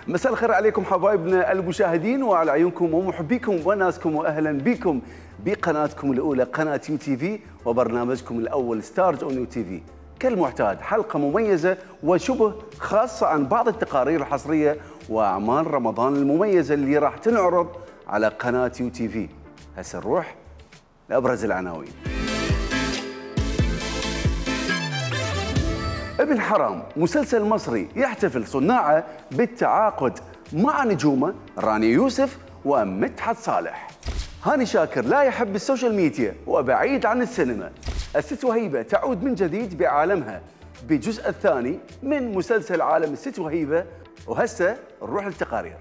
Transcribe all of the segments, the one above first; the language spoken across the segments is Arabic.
مساء الخير عليكم حبايبنا المشاهدين وعلى عيونكم ومحبيكم وناسكم، واهلا بكم بقناتكم الاولى قناه يو تي في وبرنامجكم الاول ستارز اون يو تي في. كالمعتاد حلقه مميزه وشبه خاصه عن بعض التقارير الحصريه واعمال رمضان المميزه اللي راح تنعرض على قناه يو تي في. هسه نروح لابرز العناوين. ابن حرام مسلسل مصري يحتفل صناعه بالتعاقد مع نجومه رانيا يوسف ومدحت صالح. هاني شاكر لا يحب السوشيال ميديا وبعيد عن السينما. الست وهيبه تعود من جديد بعالمها بالجزء الثاني من مسلسل عالم الست وهيبه. وهسه نروح للتقارير.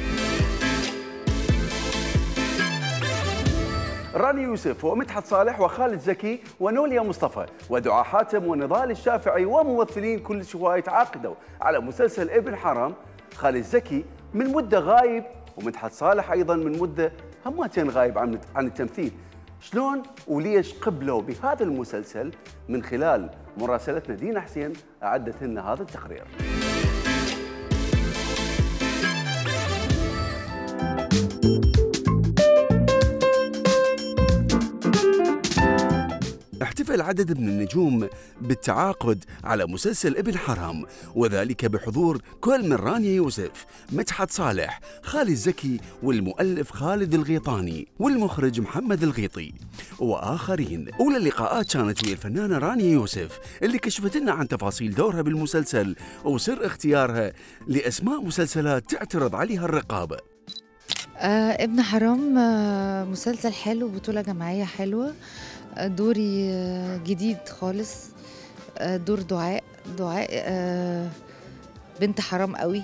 رانيا يوسف ومدحت صالح وخالد زكي ونوليا مصطفى ودعاء حاتم ونضال الشافعي وممثلين كل شوي تعاقدوا على مسلسل ابن حرام. خالد زكي من مده غايب ومدحت صالح ايضا من مده همتين غايب عن التمثيل. شلون وليش قبلوا بهذا المسلسل؟ من خلال مراسلتنا دينا حسين اعدت لنا هذا التقرير. احتفل عدد من النجوم بالتعاقد على مسلسل ابن حرام، وذلك بحضور كل من رانيا يوسف، مدحت صالح، خالد زكي، والمؤلف خالد الغيطاني، والمخرج محمد الغيطي وآخرين. أولى اللقاءات كانت ويا الفنانة رانيا يوسف اللي كشفت لنا عن تفاصيل دورها بالمسلسل وسر اختيارها لأسماء مسلسلات تعترض عليها الرقابة. ابن حرام مسلسل حلو، بطولة جماعية حلوة، دوري جديد خالص، دور دعاء بنت حرام قوي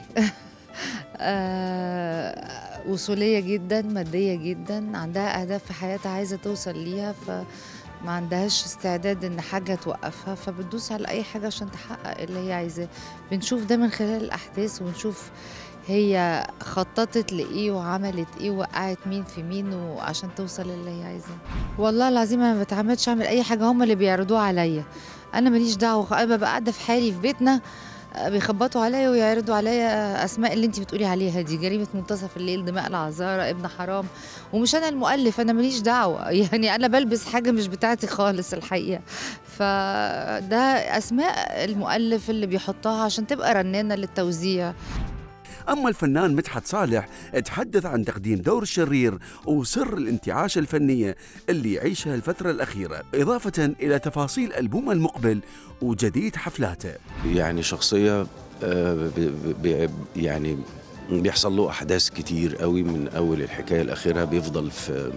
وصولية جدا، مادية جدا، عندها أهداف في حياتها عايزة توصل ليها، فما عندهاش استعداد إن حاجة توقفها، فبتدوس على أي حاجة عشان تحقق اللي هي عايزاه. بنشوف ده من خلال الأحداث، ونشوف هي خططت لإيه وعملت إيه ووقعت مين في مين وعشان توصل اللي هي عايزاه. والله العظيم أنا ما بتعمدش أعمل أي حاجة، هم اللي بيعرضوها عليا، أنا ماليش دعوة. أنا ببقى قاعدة في حالي في بيتنا، بيخبطوا عليا ويعرضوا عليا أسماء اللي أنت بتقولي عليها دي، جريمة منتصف الليل، دماء العذارى، ابن حرام، ومش أنا المؤلف، أنا ماليش دعوة. يعني أنا بلبس حاجة مش بتاعتي خالص الحقيقة، فده أسماء المؤلف اللي بيحطها عشان تبقى رنانة للتوزيع. أما الفنان مدحت صالح تحدث عن تقديم دور الشرير وسر الانتعاش الفنية اللي يعيشها الفترة الأخيرة، إضافة إلى تفاصيل ألبومه المقبل وجديد حفلاته. يعني شخصية يعني بيحصل له أحداث كتير قوي من أول الحكاية لآخرها، بيفضل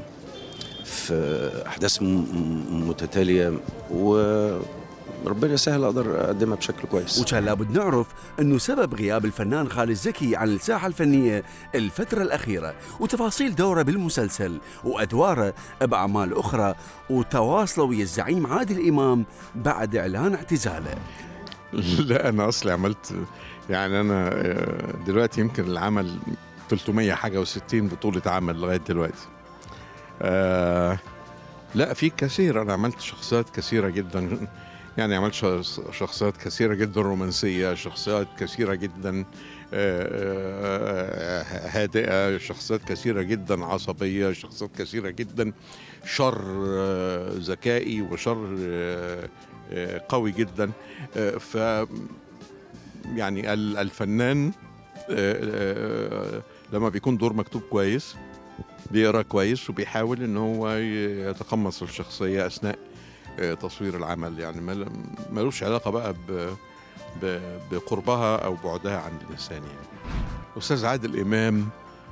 في أحداث متتالية، ربنا يسهل اقدر اقدمها بشكل كويس. وكان لابد نعرف انه سبب غياب الفنان خالد زكي عن الساحه الفنيه الفتره الاخيره، وتفاصيل دوره بالمسلسل وادواره باعمال اخرى، وتواصله ويا الزعيم عادل امام بعد اعلان اعتزاله. لا انا اصلي عملت، يعني انا دلوقتي يمكن العمل 300 حاجه و60 بطوله عمل لغايه دلوقتي. لا في كثير، انا عملت شخصيات كثيره جدا، يعني عملت شخصيات كثيرة جدا رومانسية، شخصيات كثيرة جدا هادئة، شخصيات كثيرة جدا عصبية، شخصيات كثيرة جدا شر ذكائي وشر قوي جدا. ف يعني الفنان لما بيكون دور مكتوب كويس بيقرأ كويس وبيحاول ان هو يتقمص الشخصية اثناء تصوير العمل، يعني ملوش علاقة بقى بقربها أو بعدها عن الإنسان. يعني أستاذ عادل إمام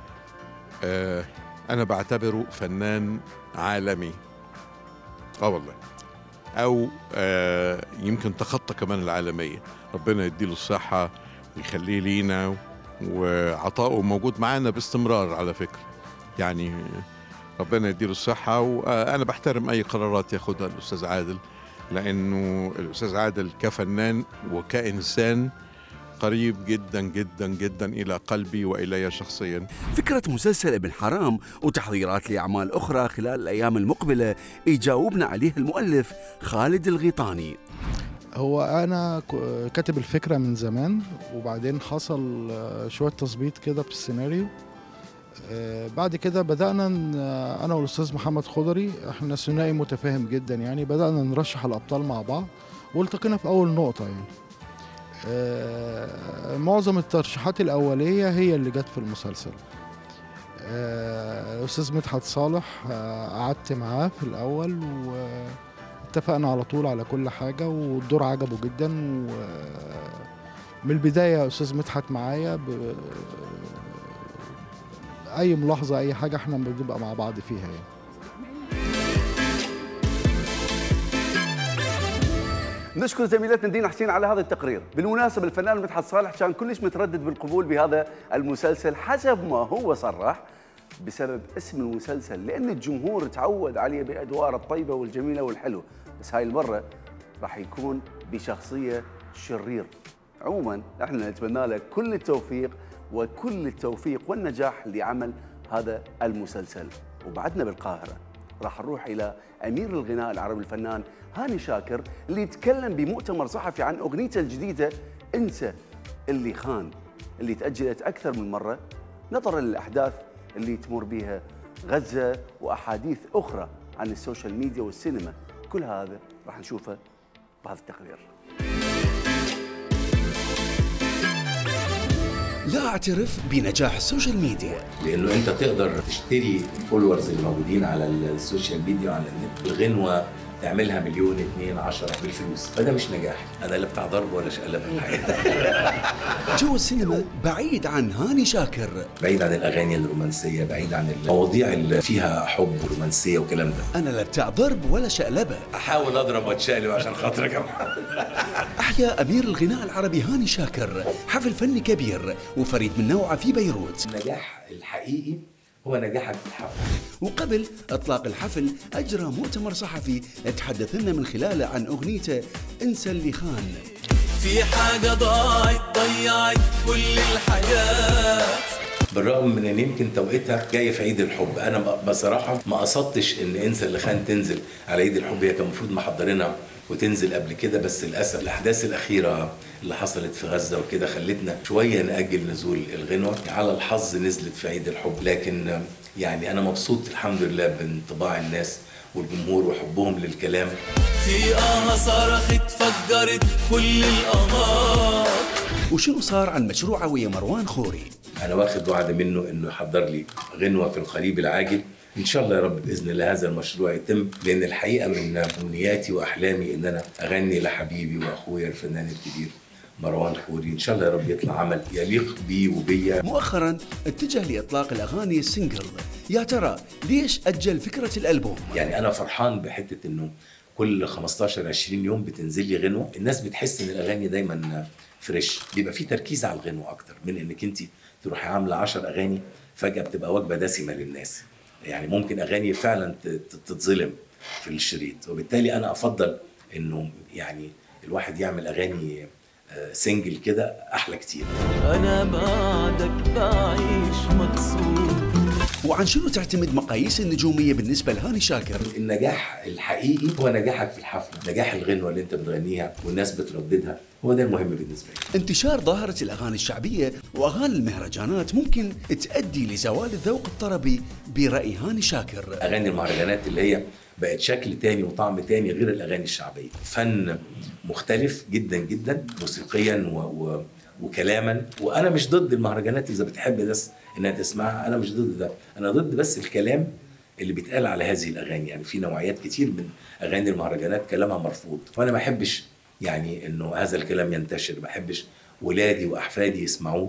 أنا بعتبره فنان عالمي، والله، أو يمكن تخطى كمان العالمية. ربنا يديله الصحة ويخليه لينا، وعطاؤه موجود معانا باستمرار على فكرة، يعني ربنا يديله الصحة. وأنا بحترم أي قرارات ياخدها الأستاذ عادل، لأنه الأستاذ عادل كفنان وكإنسان قريب جدا جدا جدا إلى قلبي وإلي شخصيا. فكرة مسلسل ابن حرام وتحضيرات لأعمال أخرى خلال الأيام المقبلة يجاوبنا عليه المؤلف خالد الغيطاني. هو انا كاتب الفكره من زمان، وبعدين حصل شويه تظبيط كده في السيناريو. بعد كده بدأنا أنا والأستاذ محمد خضري، إحنا ثنائي متفاهم جدا يعني، بدأنا نرشح الأبطال مع بعض والتقينا في أول نقطة يعني. معظم الترشيحات الأولية هي اللي جت في المسلسل. الأستاذ مدحت صالح قعدت معاه في الأول واتفقنا على طول على كل حاجة، والدور عجبه جدا. ومن البداية يا أستاذ مدحت معايا، اي ملاحظه اي حاجه احنا بنبقى مع بعض فيها يعني. نشكر زميلتنا دينا حسين على هذا التقرير. بالمناسبه الفنان مدحت صالح كان كلش متردد بالقبول بهذا المسلسل حسب ما هو صرح، بسبب اسم المسلسل، لان الجمهور تعود عليه بادواره الطيبه والجميله والحلوه، بس هاي المره راح يكون بشخصيه شرير. عموما احنا نتمنى له كل التوفيق وكل التوفيق والنجاح لعمل هذا المسلسل. وبعدنا بالقاهرة راح نروح إلى أمير الغناء العربي الفنان هاني شاكر، اللي يتكلم بمؤتمر صحفي عن أغنيته الجديدة انسى اللي خان، اللي تأجلت أكثر من مرة نظرا للأحداث اللي تمر بها غزة وأحاديث أخرى عن السوشيال ميديا والسينما. كل هذا راح نشوفه بهذا التقرير. لا اعترف بنجاح السوشيال ميديا، لانه انت تقدر تشتري فولورز اللي موجودين على السوشيال ميديا وعلى النت. الغنوه تعملها مليون 2 10 بالفلوس، فده مش نجاح. انا لا بتاع ضرب ولا شقلب الحقيقه. جو السينما بعيد عن هاني شاكر، بعيد عن الاغاني الرومانسيه، بعيد عن المواضيع اللي فيها حب ورومانسيه والكلام ده. انا لا بتاع ضرب ولا شقلبه. احاول اضرب واتشقلب عشان خاطرك يا محمد. احيا امير الغناء العربي هاني شاكر حفل فني كبير وفريد من نوعه في بيروت. النجاح الحقيقي هو نجاحك في الحفل. وقبل اطلاق الحفل اجرى مؤتمر صحفي تحدث لنا من خلاله عن اغنيته انسى اللي خان. في حاجه ضيعت كل الحاجات، بالرغم من ان يمكن توقيتها جايه في عيد الحب. انا بصراحه ما قصدتش ان انسى اللي خان تنزل على عيد الحب، هي كان المفروض محضرينها وتنزل قبل كده، بس للاسف الاحداث الاخيره اللي حصلت في غزه وكده خلتنا شويه ناجل نزول الغنوه. على الحظ نزلت في عيد الحب، لكن يعني انا مبسوط الحمد لله بانطباع الناس والجمهور وحبهم للكلام. في صرخت فجرت كل الانهار. وشنو صار عن مشروعه ويا مروان خوري؟ انا واخد وعد منه انه يحضر لي غنوه في القريب العاجل ان شاء الله يا رب. باذن الله هذا المشروع يتم، لان الحقيقه من امنياتي واحلامي ان انا اغني لحبيبي واخويا الفنان الكبير مروان خوري. ان شاء الله يا رب يطلع عمل يليق بيه وبيا. مؤخرا اتجه لاطلاق الاغاني السنجل، يا ترى ليش اجل فكره الالبوم؟ يعني انا فرحان بحته انه كل 15 20 يوم بتنزل لي غنوه. الناس بتحس ان الاغاني دايما فريش، بيبقى في تركيز على الغنوه اكتر من انك انت تروحي عامله 10 اغاني فجاه بتبقى وجبه دسمه للناس. يعني ممكن اغاني فعلا تتظلم في الشريط، وبالتالي انا افضل انه يعني الواحد يعمل اغاني سنجل كده احلى كتير. انا بعدك بعيش مكسور. وعن شنو تعتمد مقاييس النجوميه بالنسبه لهاني شاكر؟ النجاح الحقيقي هو نجاحك في الحفله، نجاح الغنوه اللي انت بتغنيها والناس بترددها، هو ده المهم بالنسبه لي. انتشار ظاهره الاغاني الشعبيه واغاني المهرجانات ممكن تؤدي لزوال الذوق الطربي براي هاني شاكر. اغاني المهرجانات اللي هي بقت شكل تاني وطعم تاني غير الاغاني الشعبيه، فن مختلف جدا جدا موسيقيا وكلاما. وانا مش ضد المهرجانات اذا بتحب بس انها تسمعها، انا مش ضد ده، انا ضد بس الكلام اللي بيتقال على هذه الاغاني. يعني في نوعيات كتير من اغاني المهرجانات كلامها مرفوض، وانا ما احبش يعني انه هذا الكلام ينتشر، ما احبش ولادي واحفادي يسمعوه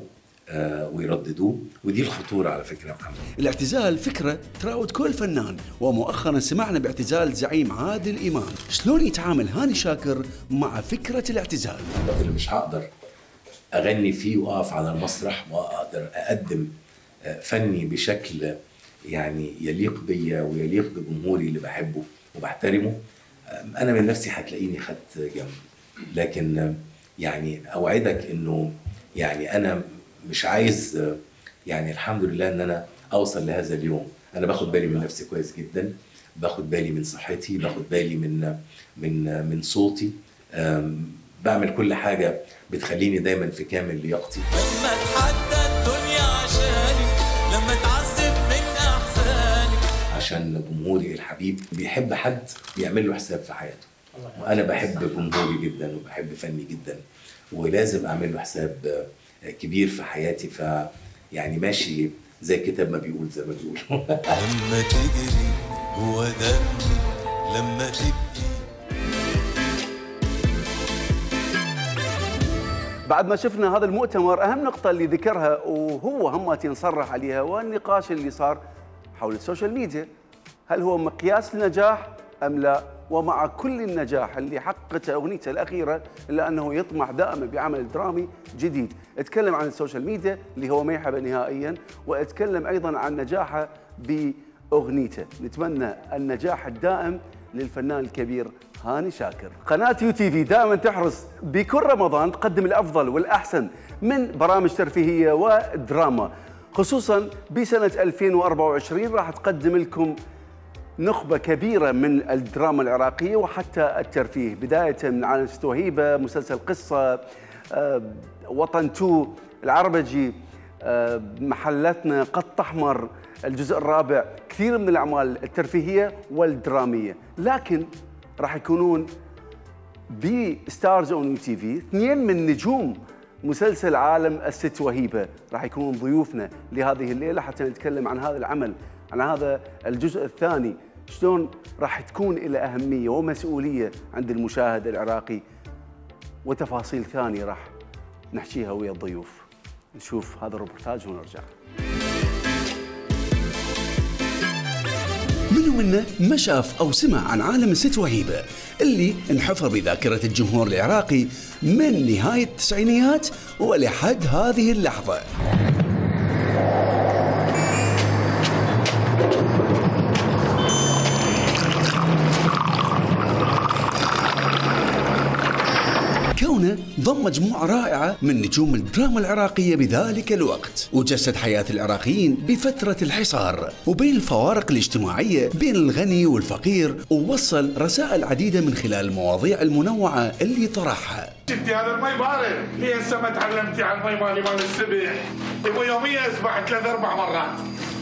ويرددوه، ودي الخطوره على فكره يا محمد. الاعتزال فكره تراود كل فنان، ومؤخرا سمعنا باعتزال زعيم عادل امام. شلون يتعامل هاني شاكر مع فكره الاعتزال؟ اللي مش هقدر اغني فيه واقف على المسرح واقدر اقدم فني بشكل يعني يليق بيا ويليق بجمهوري اللي بحبه وبحترمه، انا من نفسي هتلاقيني خدت جنب. لكن يعني اوعدك انه يعني انا مش عايز يعني الحمد لله ان انا اوصل لهذا اليوم. انا باخد بالي من نفسي كويس جدا، باخد بالي من صحتي، باخد بالي من صوتي، بعمل كل حاجه بتخليني دايما في كامل لياقتي. لما اتحدى الدنيا عشاني، لما اتعذب من احزاني، عشان جمهوري الحبيب بيحب حد بيعمل له حساب في حياته، وانا بحب جمهوري جدا وبحب فني جدا، ولازم اعمل له حساب كبير في حياتي. ف يعني ماشي زي الكتاب ما بيقول، زي ما بيقولوا. لما تجري هو دمي، لما تبكي. بعد ما شفنا هذا المؤتمر، أهم نقطة اللي ذكرها وهو همتي نصرح عليها والنقاش اللي صار حول السوشيال ميديا، هل هو مقياس النجاح أم لا؟ ومع كل النجاح اللي حققته أغنيته الأخيرة إلا أنه يطمح دائما بعمل درامي جديد. اتكلم عن السوشيال ميديا اللي هو ما يحبه نهائيا، واتكلم أيضا عن نجاحه بأغنيته. نتمنى النجاح الدائم للفنان الكبير هاني شاكر. قناة UTV دائما تحرص بكل رمضان تقدم الأفضل والأحسن من برامج ترفيهية ودراما، خصوصا بسنة 2024 راح تقدم لكم نخبة كبيرة من الدراما العراقية وحتى الترفيه، بداية من عالم ست وهيبة، مسلسل قصة، وطن 2، العربجي، محلتنا، قط أحمر، الجزء الرابع، كثير من الأعمال الترفيهية والدرامية. لكن راح يكونون بستارز اون UTV اثنين من نجوم مسلسل عالم الست وهيبة، راح يكونون ضيوفنا لهذه الليلة حتى نتكلم عن هذا العمل، عن هذا الجزء الثاني، شلون راح تكون له أهمية ومسؤولية عند المشاهد العراقي، وتفاصيل ثانية راح نحكيها ويا الضيوف. نشوف هذا الروبورتاج ونرجع. منو منا ما شاف أو سمع عن عالم الست وهيبة اللي انحفر بذاكرة الجمهور العراقي من نهاية التسعينيات ولحد هذه اللحظة. كونه ضم مجموعة رائعة من نجوم الدراما العراقية بذلك الوقت، وجسد حياة العراقيين بفترة الحصار وبين الفوارق الاجتماعية بين الغني والفقير، ووصل رسائل عديدة من خلال المواضيع المنوعة اللي طرحها. شفتي هذا المي بارد، ليه هسه ما تعلمتي على المي مالي مال السبح؟ يبغى يوميا اسبح 3-4 مرات.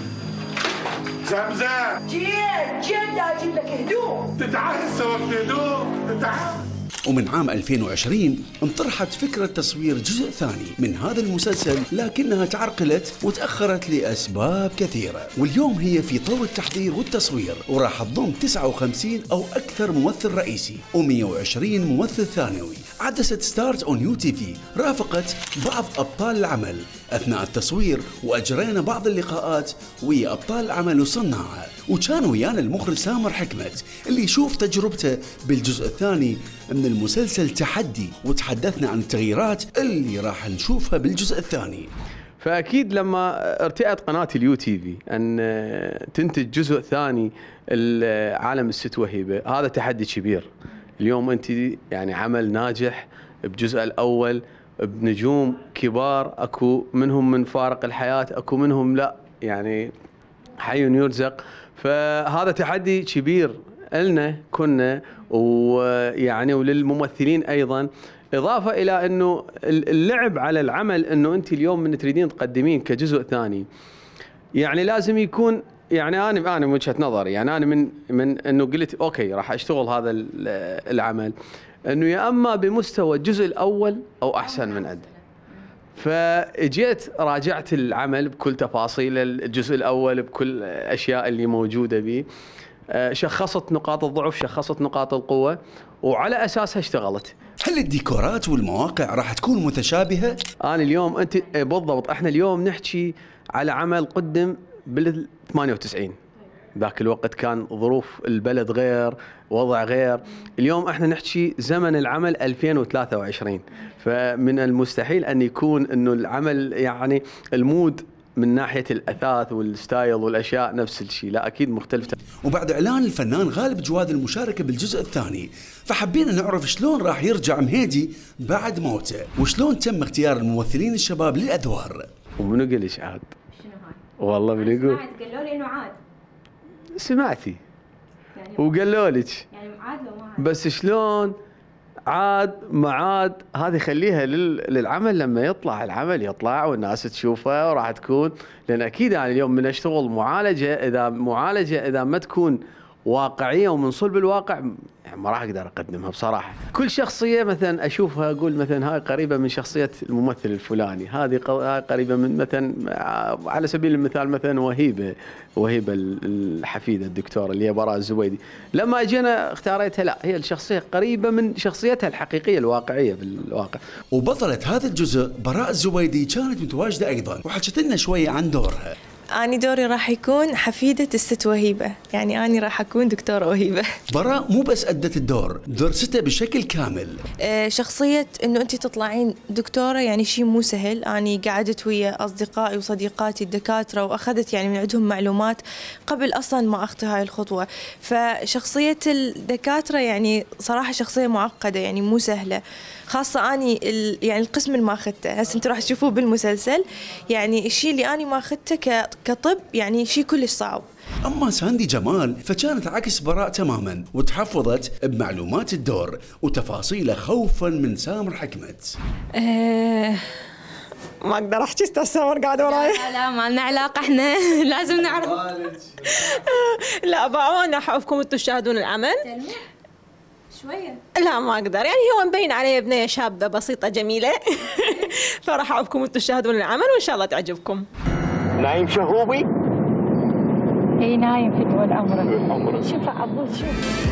زمزم جيل دا اجيب لك هدوم، تتعال هسه وقت هدوم، تتعال. ومن عام 2020 انطرحت فكرة تصوير جزء ثاني من هذا المسلسل، لكنها تعرقلت وتأخرت لأسباب كثيرة، واليوم هي في طور التحضير والتصوير، وراح تضم 59 أو أكثر ممثل رئيسي و120 ممثل ثانوي. عدسة ستارز اون UTV رافقت بعض أبطال العمل أثناء التصوير، وأجرينا بعض اللقاءات ويا أبطال العمل وصناعه، وكان ويانا المخرج سامر حكمت اللي يشوف تجربته بالجزء الثاني من المسلسل تحدي، وتحدثنا عن التغييرات اللي راح نشوفها بالجزء الثاني. فأكيد لما ارتأت قناة UTV أن تنتج جزء ثاني عالم الست وهيبة، هذا تحدي كبير. اليوم أنت يعني عمل ناجح بجزء الأول بنجوم كبار، أكو منهم من فارق الحياة، أكو منهم لا يعني حي يرزق، فهذا تحدي كبير لنا كنا ويعني وللممثلين أيضا، إضافة إلى أنه اللعب على العمل، أنه أنت اليوم من تريدين تقدمين كجزء ثاني يعني لازم يكون، يعني أنا من وجهة نظري، يعني أنا من أنه قلت أوكي راح أشتغل هذا العمل، أنه يا أما بمستوى الجزء الأول أو أحسن من عنده. فجيت راجعت العمل بكل تفاصيل الجزء الأول، بكل الأشياء اللي موجودة به، شخصت نقاط الضعف، شخصت نقاط القوة، وعلى أساسها اشتغلت. هل الديكورات والمواقع راح تكون متشابهة؟ أنا اليوم أنت بالضبط، احنا اليوم نحكي على عمل قدم بال 98، ذاك الوقت كان ظروف البلد غير، وضع غير. اليوم احنا نحكي زمن العمل 2023، فمن المستحيل أن يكون أنه العمل يعني المود من ناحية الأثاث والستايل والأشياء نفس الشيء، لا أكيد مختلف. وبعد إعلان الفنان غالب جواد المشاركة بالجزء الثاني، فحبينا نعرف شلون راح يرجع مهيدي بعد موته، وشلون تم اختيار الممثلين الشباب للأدوار. ومنو قلش عاد؟ شنو هاي؟ والله منو يقول؟ قالوا لي إنه عاد. سمعتي؟ يعني وقالوا لك؟ يعني عاد لو ما عاد. بس شلون عاد معاد هذه خليها للعمل، لما يطلع العمل يطلع والناس تشوفه وراح تكون، لان اكيد انا اليوم من اشتغل معالجه اذا ما تكون واقعيه ومن صلب الواقع يعني ما راح اقدر اقدمها بصراحه. كل شخصيه مثلا اشوفها اقول مثلا هاي قريبه من شخصيه الممثل الفلاني، هذه قريبه من مثلا على سبيل المثال مثلا وهيبه الحفيده الدكتوره اللي هي براء الزبيدي، لما اجينا اختاريتها لا هي الشخصيه قريبه من شخصيتها الحقيقيه الواقعيه بالواقع. وبطلة هذا الجزء براء الزبيدي كانت متواجده ايضا وحكت لنا شويه عن دورها. أنا دوري راح يكون حفيدة الست وهيبة، يعني أنا راح أكون دكتورة وهيبة. براء مو بس أدت الدور، درسته بشكل كامل. شخصية إنه أنت تطلعين دكتورة يعني شيء مو سهل. أنا قعدت ويا أصدقائي وصديقاتي الدكاترة وأخذت يعني من عندهم معلومات قبل أصلا ما أخطي هاي الخطوة. فشخصية الدكاترة يعني صراحة شخصية معقدة يعني مو سهلة، خاصة أني يعني القسم اللي ما أخذته هسه أنتوا راح تشوفوه بالمسلسل. يعني الشيء اللي أنا ما أخذته كطب يعني شيء كلش صعب. أما ساندي جمال فكانت عكس براء تماما وتحفظت بمعلومات الدور وتفاصيله خوفا من سامر حكمت. ما أقدر أحكي أستاذ سامر قاعد وراي. لا ما لنا علاقة إحنا لازم نعرف. لا بأمانة أحبكم أنتم تشاهدون العمل. شوية. لا ما أقدر، يعني هو مبين علي بنية شابة بسيطة جميلة. فراح أحبكم أنتم تشاهدون العمل وإن شاء الله تعجبكم. نايم شهوبي؟ اي نايم في طول عمره. شوف عبود شوف.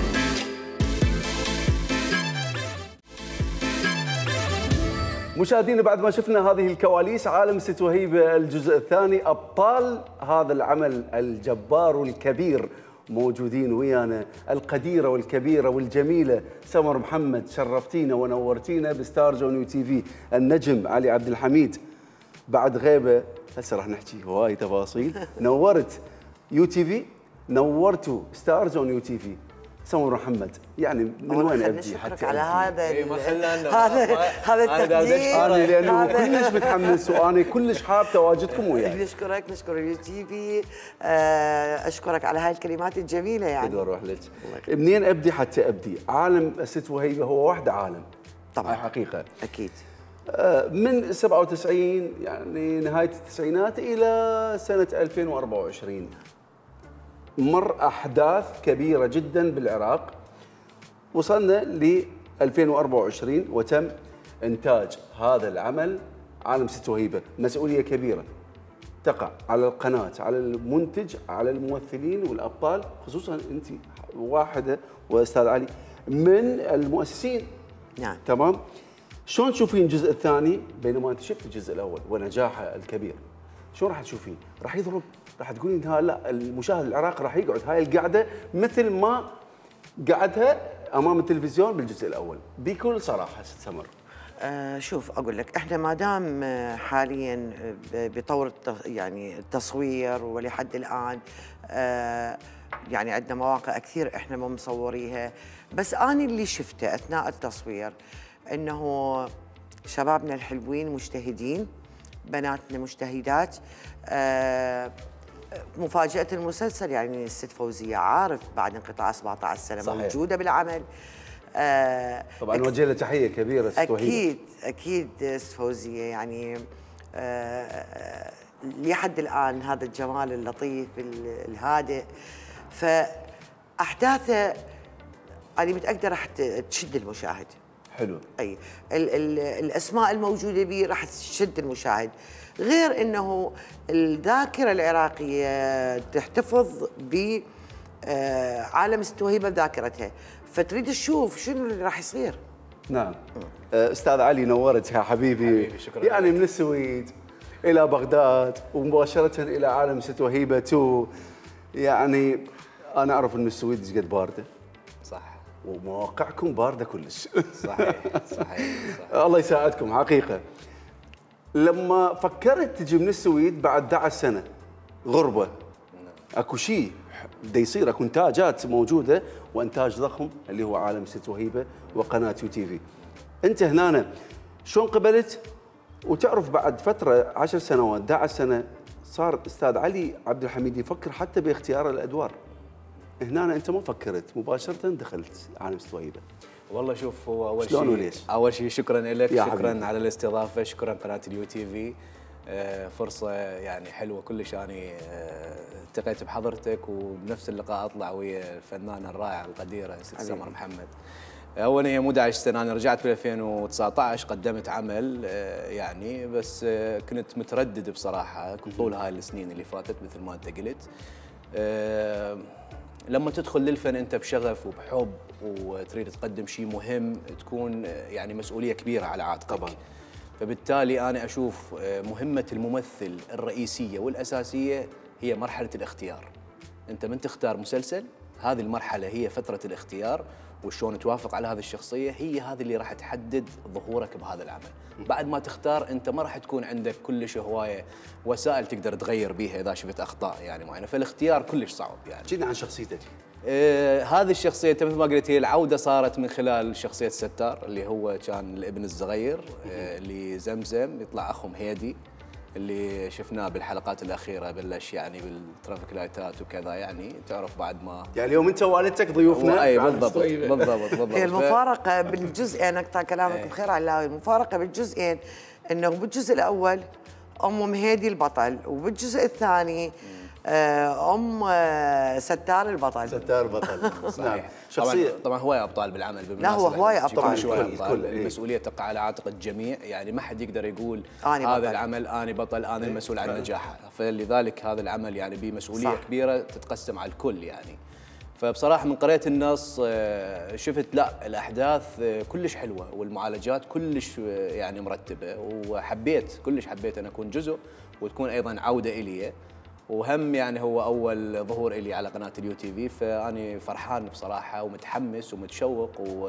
مشاهدينا بعد ما شفنا هذه الكواليس عالم ست وهيبة الجزء الثاني، أبطال هذا العمل الجبار والكبير موجودين ويانا، القديرة والكبيرة والجميلة سمر محمد. شرفتينا ونورتينا بستار زون يو تي في. النجم علي عبد الحميد بعد غيبة هسه راح نحكي هواي تفاصيل. نورت يو تي في، نورتوا ستار زون يو تي في. سمر محمد يعني من وين ابدي حتى على هذا هذا التقدير؟ انا لانه كلش متحمس وانا كلش حاب تواجدكم وياي. نشكرك، نشكر يو تي في، اشكرك على هاي الكلمات الجميله يعني. بدي اروح لك. منين ابدي حتى ابدي؟ عالم ست وهيبة هو وحده عالم طبعا حقيقه اكيد. من 97 يعني نهايه التسعينات الى سنه 2024 مر احداث كبيره جدا بالعراق. وصلنا ل 2024 وتم انتاج هذا العمل عالم ست وهيبة. مسؤوليه كبيره تقع على القناه، على المنتج، على الممثلين والابطال، خصوصا انت واحده واستاذ علي من المؤسسين. نعم تمام. شلون تشوفين الجزء الثاني بينما انت شفت الجزء الاول ونجاحه الكبير؟ شلون راح تشوفين؟ راح يضرب؟ راح تقولين لا المشاهد العراقي راح يقعد هاي القعده مثل ما قعدها امام التلفزيون بالجزء الاول؟ بكل صراحه ست سمر. شوف اقول لك، احنا ما دام حاليا بطور يعني التصوير ولحد الان يعني عندنا مواقع كثير احنا ما مصوريها، بس انا اللي شفته اثناء التصوير انه شبابنا الحلوين مجتهدين، بناتنا مجتهدات. مفاجأة المسلسل يعني الست فوزية عارف بعد انقطاع 17 سنة صحيح. موجودة بالعمل. طبعا نوجه لها تحية كبيرة ست وهيبة. أكيد أكيد ست فوزية يعني لحد الآن هذا الجمال اللطيف الهادئ، فأحداثه أنا متأكدة راح تشد المشاهد. حلو. اي الاسماء الموجوده به راح تشد المشاهد، غير انه الذاكره العراقيه تحتفظ بعالم ست وهيبة بذاكرتها، فتريد تشوف شنو اللي راح يصير. نعم. استاذ علي نورت يا حبيبي. شكرا يعني من السويد الى بغداد ومباشره الى عالم ست وهيبة 2. يعني انا اعرف ان السويد ايش قد بارده. صح. ومواقعكم بارده كلش. صحيح صحيح. الله يساعدكم حقيقه. لما فكرت تجي من السويد بعد 11 سنه غربه، اكو شيء بده يصير، اكو انتاجات موجوده وانتاج ضخم اللي هو عالم ست وهيبة وقناه يو تي في. انت هنا شلون قبلت؟ وتعرف بعد فتره 10 سنوات 11 سنه صار استاذ علي عبد الحميد يفكر حتى باختيار الادوار. هنا انت ما فكرت، مباشره دخلت عالم ست وهيبة. والله شوف، هو اول شلون شيء وليش؟ اول شيء شكرا لك، يا شكرا حبيبي. على الاستضافه، شكرا قناه اليو تي في. فرصه يعني حلوه كلش. اني التقيت بحضرتك، وبنفس اللقاء اطلع ويا الفنانه الرائعه القديره ست سمر محمد. اولا هي مو 11 سنه، انا رجعت ب 2019 قدمت عمل يعني، بس كنت متردد بصراحه طول هاي السنين اللي فاتت مثل ما انت قلت. لما تدخل للفن انت بشغف وبحب وتريد تقدم شيء مهم، تكون يعني مسؤوليه كبيره على عاتقك طبعا. فبالتالي انا اشوف مهمه الممثل الرئيسيه والاساسيه هي مرحله الاختيار. انت من تختار مسلسل، هذه المرحله هي فتره الاختيار، وشلون توافق على هذه الشخصيه، هي هذه اللي راح تحدد ظهورك بهذا العمل. بعد ما تختار انت ما راح تكون عندك كلش هوايه وسائل تقدر تغير بيها اذا شفت اخطاء يعني معينه، فالاختيار كلش صعب يعني. جينا عن شخصيتك. هذه الشخصيه انت مثل ما قلت، هي العوده صارت من خلال شخصيه ستار اللي هو كان الابن الصغير اللي زمزم يطلع اخهم هيدي اللي شفناه بالحلقات الاخيره، بلش يعني بالترافيك لايتات وكذا، يعني تعرف بعد ما يعني اليوم انت ووالدتك ضيوفنا. اي بالضبط بالضبط. هي المفارقه بالجزئين، اقطع كلامك بخير علاوي، المفارقه بالجزئين انه بالجزء الاول ام مهيدي البطل، وبالجزء الثاني ستار البطل. ستار البطل. صحيح. شخصيه طبعا هوايه ابطال بالعمل. لا هو هوايه ابطال. المسؤوليه تقع على عاتق الجميع، يعني ما حد يقدر يقول هذا العمل انا بطل، انا المسؤول عن نجاحه، فلذلك هذا العمل يعني بمسؤوليه كبيره تتقسم على الكل يعني. فبصراحه من قريت النص شفت لا الاحداث كلش حلوه والمعالجات كلش يعني مرتبه، وحبيت كلش حبيت ان اكون جزء وتكون ايضا عوده الي، وهم يعني هو اول ظهور الي على قناه اليو تي في، فاني فرحان بصراحه ومتحمس ومتشوق،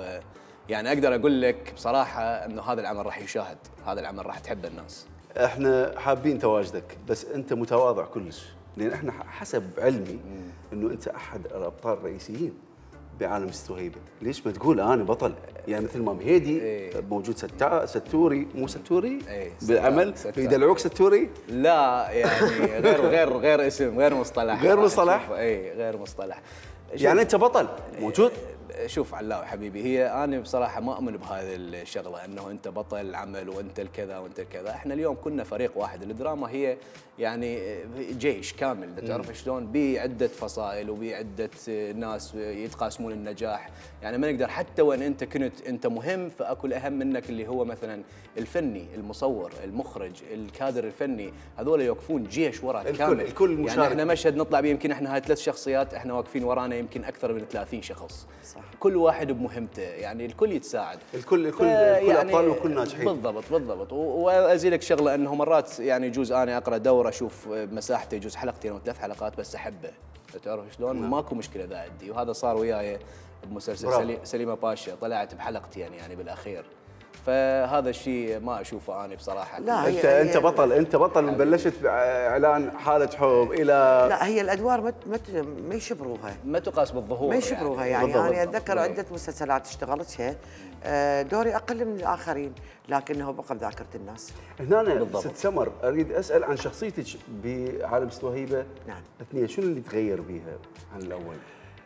ويعني اقدر اقول لك بصراحه انه هذا العمل راح يشاهد، هذا العمل راح تحبه الناس. احنا حابين تواجدك، بس انت متواضع كلش، لان احنا حسب علمي انه انت احد الابطال الرئيسيين بعالم ست وهيبه. ليش ما تقول انا بطل؟ يعني مثل ما مهيدي موجود ستوري، مو ستوري بالعمل يدلعوك ستوري؟ لا يعني غير اسم، غير مصطلح. غير مصطلح؟ اي غير مصطلح. يعني انت بطل موجود؟ شوف علاوي حبيبي، هي انا بصراحه ما اؤمن بهذه الشغله انه انت بطل عمل وانت الكذا وانت الكذا. احنا اليوم كنا فريق واحد، الدراما هي يعني جيش كامل، تعرف شلون، بعده فصائل وبعده ناس يتقاسمون النجاح، يعني ما نقدر حتى وان انت كنت انت مهم، فاكو الاهم منك اللي هو مثلا الفني، المصور، المخرج، الكادر الفني، هذول يوقفون جيش وراك كامل. الكل مشارك. يعني احنا مشهد نطلع به يمكن احنا هاي 3 شخصيات، احنا واقفين ورانا يمكن اكثر من 30 شخص. صح. كل واحد بمهمته، يعني الكل يتساعد، الكل يعني ابطال والكل ناجحين. بالضبط. وازيلك شغله انه مرات يعني يجوز انا اقرا دوره اشوف مساحته يجوز حلقتين او 3 حلقات بس احبه، تعرف شلون؟ ماكو مشكله ذا عندي، وهذا صار وياي بمسلسل سليمه باشا، طلعت بحلقتين يعني بالاخير، فهذا الشيء ما اشوفه انا بصراحه. لا انت بطل، انت بطل، وبلشت باعلان حاله حب الى لا هي الادوار ما يشبروها، ما تقاس بالظهور، ما يشبروها يعني انا اتذكر عده مسلسلات اشتغلتها دوري اقل من الاخرين، لكنه بقى بذاكره الناس. هنا ست سمر اريد اسال عن شخصيتك بعالم ست وهيبه. نعم. اثنين شنو اللي تغير بيها عن الاول؟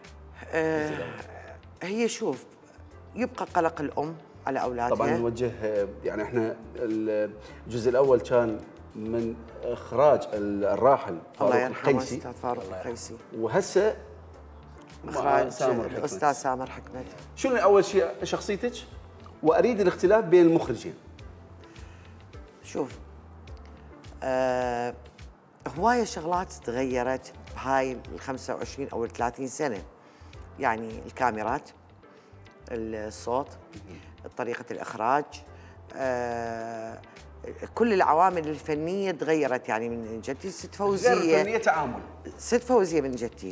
هي شوف، يبقى قلق الام على اولادها. طبعا نوجه يعني احنا الجزء الاول كان من اخراج الراحل الله فاروق يرحمه القيسي، الاستاذ فاروق القيسي، وهسه اخراج الاستاذ سامر حكمت. شنو اول شيء شخصيتك؟ واريد الاختلاف بين المخرجين. شوف هوايه شغلات تغيرت بهاي ال 25 او ال 30 سنه، يعني الكاميرات، الصوت، طريقه الاخراج، كل العوامل الفنيه تغيرت. يعني من جدتي ست فوزيه، غير الفنيه تعامل. ست فوزيه من جدتي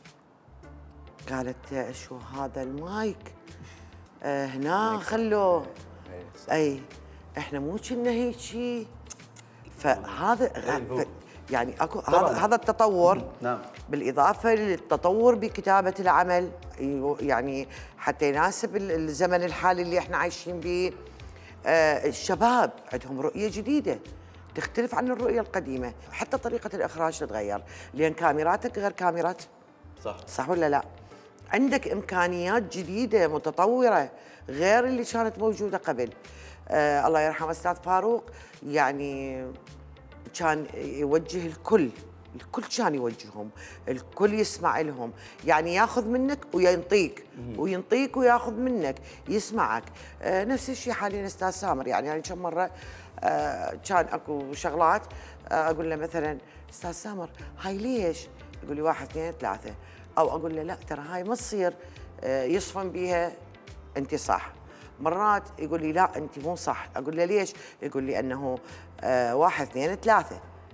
قالت شو هذا المايك هنا خلوه، اي احنا مو كنا هيك شيء. فهذا يعني اكو هذا التطور. نعم. بالاضافه للتطور بكتابه العمل، يعني حتى يناسب الزمن الحالي اللي احنا عايشين به. الشباب عندهم رؤيه جديده تختلف عن الرؤيه القديمه، حتى طريقه الاخراج تتغير، لان كاميراتك غير كاميرات. صح ولا لا؟ عندك امكانيات جديده متطوره، غير اللي كانت موجوده قبل. الله يرحمه استاذ فاروق، يعني كان يوجه الكل كان يوجههم، الكل يسمع لهم، يعني ياخذ منك وينطيك وينطيك وياخذ منك، يسمعك. نفس الشيء حاليا استاذ سامر، يعني كم مره كان اكو شغلات اقول له مثلا استاذ سامر هاي ليش؟ يقول لي 1 2 3، او اقول له لا ترى هاي ما تصير، يصفن بيها انت صح. مرات يقول لي لا انت مو صح، اقول له ليش؟ يقول لي انه 1 2 3،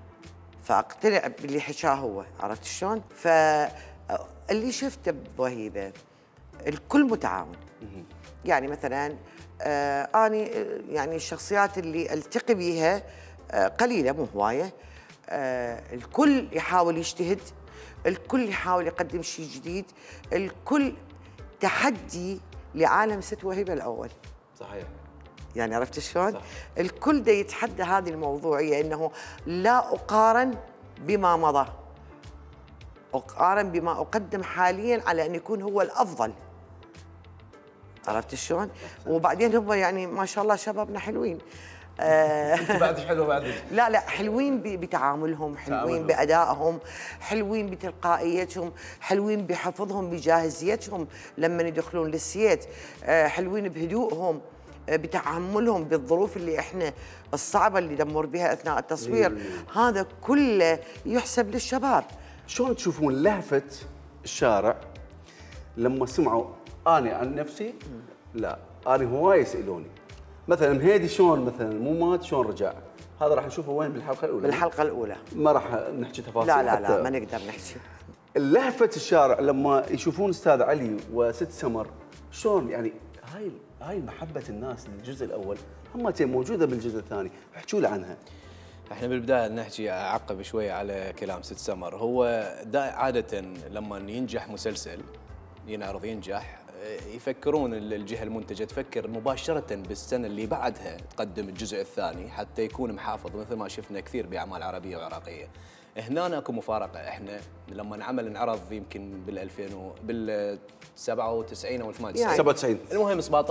فاقتنع باللي حكاه هو، عرفت شلون؟ فاللي شفته بوهيبه الكل متعاون. يعني مثلا اني يعني الشخصيات اللي التقي بيها قليله مو هوايه، الكل يحاول يجتهد، الكل يحاول يقدم شيء جديد، الكل تحدي لعالم ست وهبه الاول. صحيح. يعني عرفت شلون؟ الكل دا يتحدى هذه الموضوعيه، انه لا اقارن بما مضى، اقارن بما اقدم حاليا على ان يكون هو الافضل. عرفت شلون؟ وبعدين هم يعني ما شاء الله شبابنا حلوين. انت بعد حلوه بعد. لا حلوين بتعاملهم، حلوين بادائهم، حلوين بتلقائيتهم، حلوين بحفظهم، بجاهزيتهم لما يدخلون للسيت، حلوين بهدوءهم، بتعاملهم بالظروف اللي احنا الصعبه اللي نمر بها اثناء التصوير. هذا كله يحسب للشباب. شلون تشوفون لهفه الشارع لما سمعوا؟ انا عن نفسي لا، انا هواي يسالوني مثلا مهيدي شلون مثلا مو مات شلون رجع؟ هذا راح نشوفه وين بالحلقه الاولى؟ بالحلقه الاولى ما راح نحكي تفاصيل. لا ما نقدر نحكي. لهفه الشارع لما يشوفون استاذ علي وست سمر شلون يعني هاي محبه الناس للجزء الاول هم موجوده بالجزء الثاني، احكوا لي عنها. احنا بالبدايه نحكي اعقب شويه على كلام ست سمر. هو عاده لما ينجح مسلسل ينعرض ينجح يفكرون الجهه المنتجه تفكر مباشره بالسنه اللي بعدها تقدم الجزء الثاني حتى يكون محافظ، مثل ما شفنا كثير باعمال عربيه وعراقيه. هنا اكو مفارقه. احنا لما نعمل انعرض يمكن بال 97 او 97 المهم 17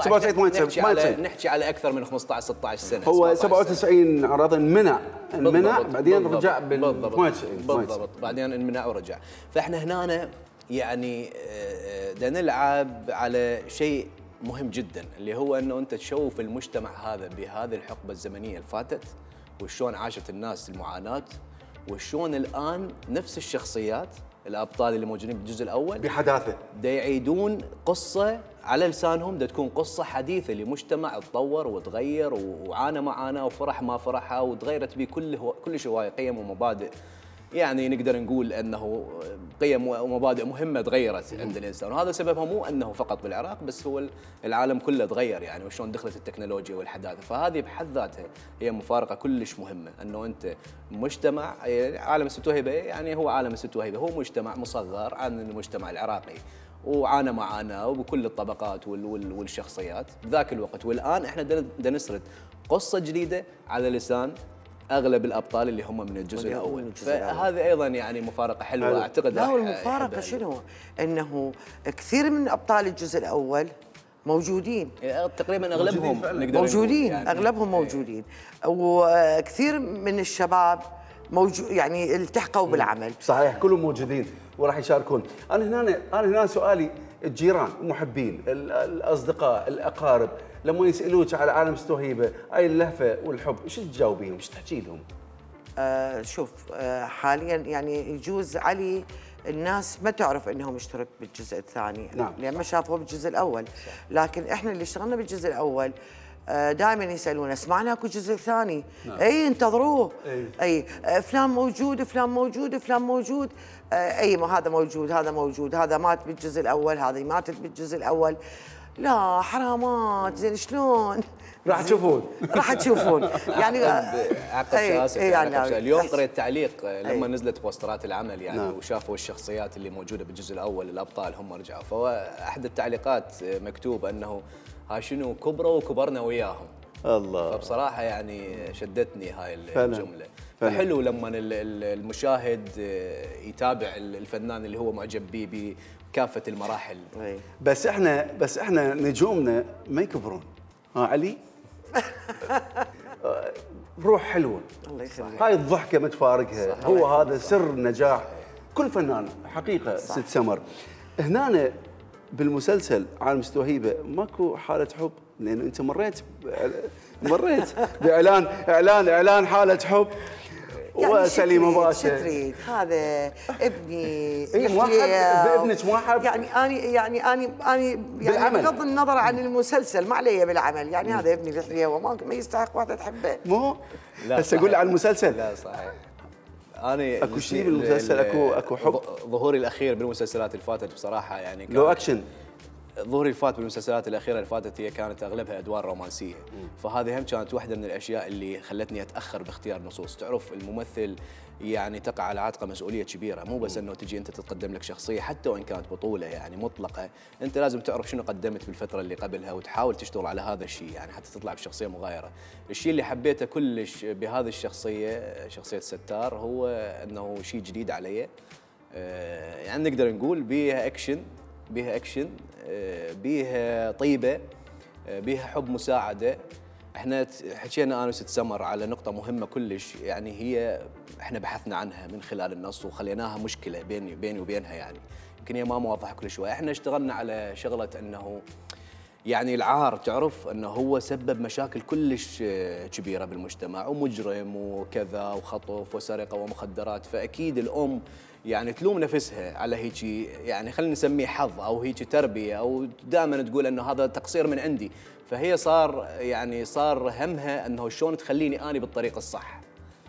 97 نحكي على اكثر من 15 16 سنه. هو 97 عرض انمنع بعدين رجع بال 98 بالضبط بعدين انمنع ورجع. فاحنا هنا يعني بدنا نلعب على شيء مهم جدا اللي هو انه انت تشوف المجتمع هذا بهذه الحقبه الزمنيه اللي فاتت وشلون عاشت الناس المعاناه، وشلون الان نفس الشخصيات الابطال اللي موجودين بالجزء الاول بحداثه دا يعيدون قصه على لسانهم، دا تكون قصه حديثه لمجتمع تطور وتغير وعانى ما عانى وفرح ما فرحها وتغيرت به كل شيء هواي قيم ومبادئ. يعني نقدر نقول انه قيم ومبادئ مهمه تغيرت عند الانسان، وهذا سببها مو انه فقط بالعراق بس هو العالم كله تغير يعني، وشلون دخلت التكنولوجيا والحداثه. فهذه بحد ذاتها هي مفارقه كلش مهمه، انه انت مجتمع عالم ست وهبه يعني هو عالم ست وهبه هو مجتمع مصغر عن المجتمع العراقي وعانى معاناه وبكل الطبقات والشخصيات بذاك الوقت، والان احنا بدنا نسرد قصه جديده على لسان اغلب الابطال اللي هم من الجزء الاول. فهذه ايضا يعني مفارقه حلوه اعتقد. لا والمفارقه شنو؟ انه كثير من ابطال الجزء الاول موجودين تقريبا اغلبهم موجودين يعني اغلبهم موجودين، وكثير من الشباب موجود يعني التحقوا بالعمل. صحيح كلهم موجودين وراح يشاركون. انا هنا سؤالي الجيران المحبين الاصدقاء الاقارب لما يسالوك على عالم ست وهبه اي اللهفه والحب ايش تجاوبيهم؟ ايش تحكي لهم؟ شوف حاليا يعني يجوز علي الناس ما تعرف انه مشترك بالجزء الثاني. نعم. لان ما شافوه بالجزء الاول، لكن احنا اللي اشتغلنا بالجزء الاول دائما يسالونا سمعنا اكو جزء ثاني. نعم. اي انتظروه. اي فلان موجود فلان موجود فلان موجود. اي ما هذا موجود هذا موجود، هذا مات بالجزء الاول هذه ماتت بالجزء الاول. لا حرامات زين شلون؟ راح تشوفون راح تشوفون يعني عقب اسف يعني اليوم قريت تعليق لما نزلت بوسترات العمل يعني وشافوا الشخصيات اللي موجوده بالجزء الاول الابطال هم رجعوا، فهو احد التعليقات مكتوب انه ها شنو كبروا وكبرنا وياهم. الله. فبصراحه يعني شدتني هاي فعلا. الجمله. فعلا. فحلو لما المشاهد يتابع الفنان اللي هو معجب به بكافه المراحل. بس احنا نجومنا ما يكبرون. ها علي؟ روح حلوه. الله يخليك. هاي الضحكه ما تفارقها. هو هذا سر نجاح كل فنان حقيقه. صح. ست سمر هنا بالمسلسل عالم ستوهيبه ماكو حاله حب، لانه انت مريت باعلان حاله حب يعني وسليمه باشا. شو تريد؟ هذا ابني. بابنك ما حب. يعني بغض النظر عن المسلسل ما علي بالعمل، يعني هذا ابني لحيه وما يستحق واحده تحبه. مو بس اقول على المسلسل. لا صحيح. أنا اكو شيء بالمسلسل، اكو حب. ظهوري الاخير بالمسلسلات اللي فاتت بصراحه يعني لو اكشن. ظهوري اللي فات بالمسلسلات الاخيره اللي فاتت هي كانت اغلبها ادوار رومانسيه، فهذه هم كانت واحده من الاشياء اللي خلتني اتاخر باختيار نصوص. تعرف الممثل يعني تقع على عاتقه مسؤوليه كبيره، مو بس انه تجي انت تتقدم لك شخصيه حتى وان كانت بطوله يعني مطلقه، انت لازم تعرف شنو قدمت بالفتره اللي قبلها وتحاول تشتغل على هذا الشيء يعني حتى تطلع بشخصيه مغايره. الشيء اللي حبيته كلش بهذه الشخصيه، شخصيه ستار، هو انه شيء جديد علي. يعني نقدر نقول بيها اكشن، بيها طيبه، بيها حب مساعده. احنا حكينا انا وست سمر على نقطه مهمه كلش، يعني هي احنا بحثنا عنها من خلال النص وخليناها مشكله بيني وبينها، يعني يمكن هي ما موضحه كل شوي. احنا اشتغلنا على شغله انه يعني العار، تعرف انه هو سبب مشاكل كلش كبيره بالمجتمع، ومجرم وكذا وخطف وسرقه ومخدرات، فاكيد الام يعني تلوم نفسها على هيك يعني خلينا نسميه حظ او هيك تربيه، او دائما تقول انه هذا تقصير من عندي، فهي صار همها انه شلون تخليني اني بالطريق الصح.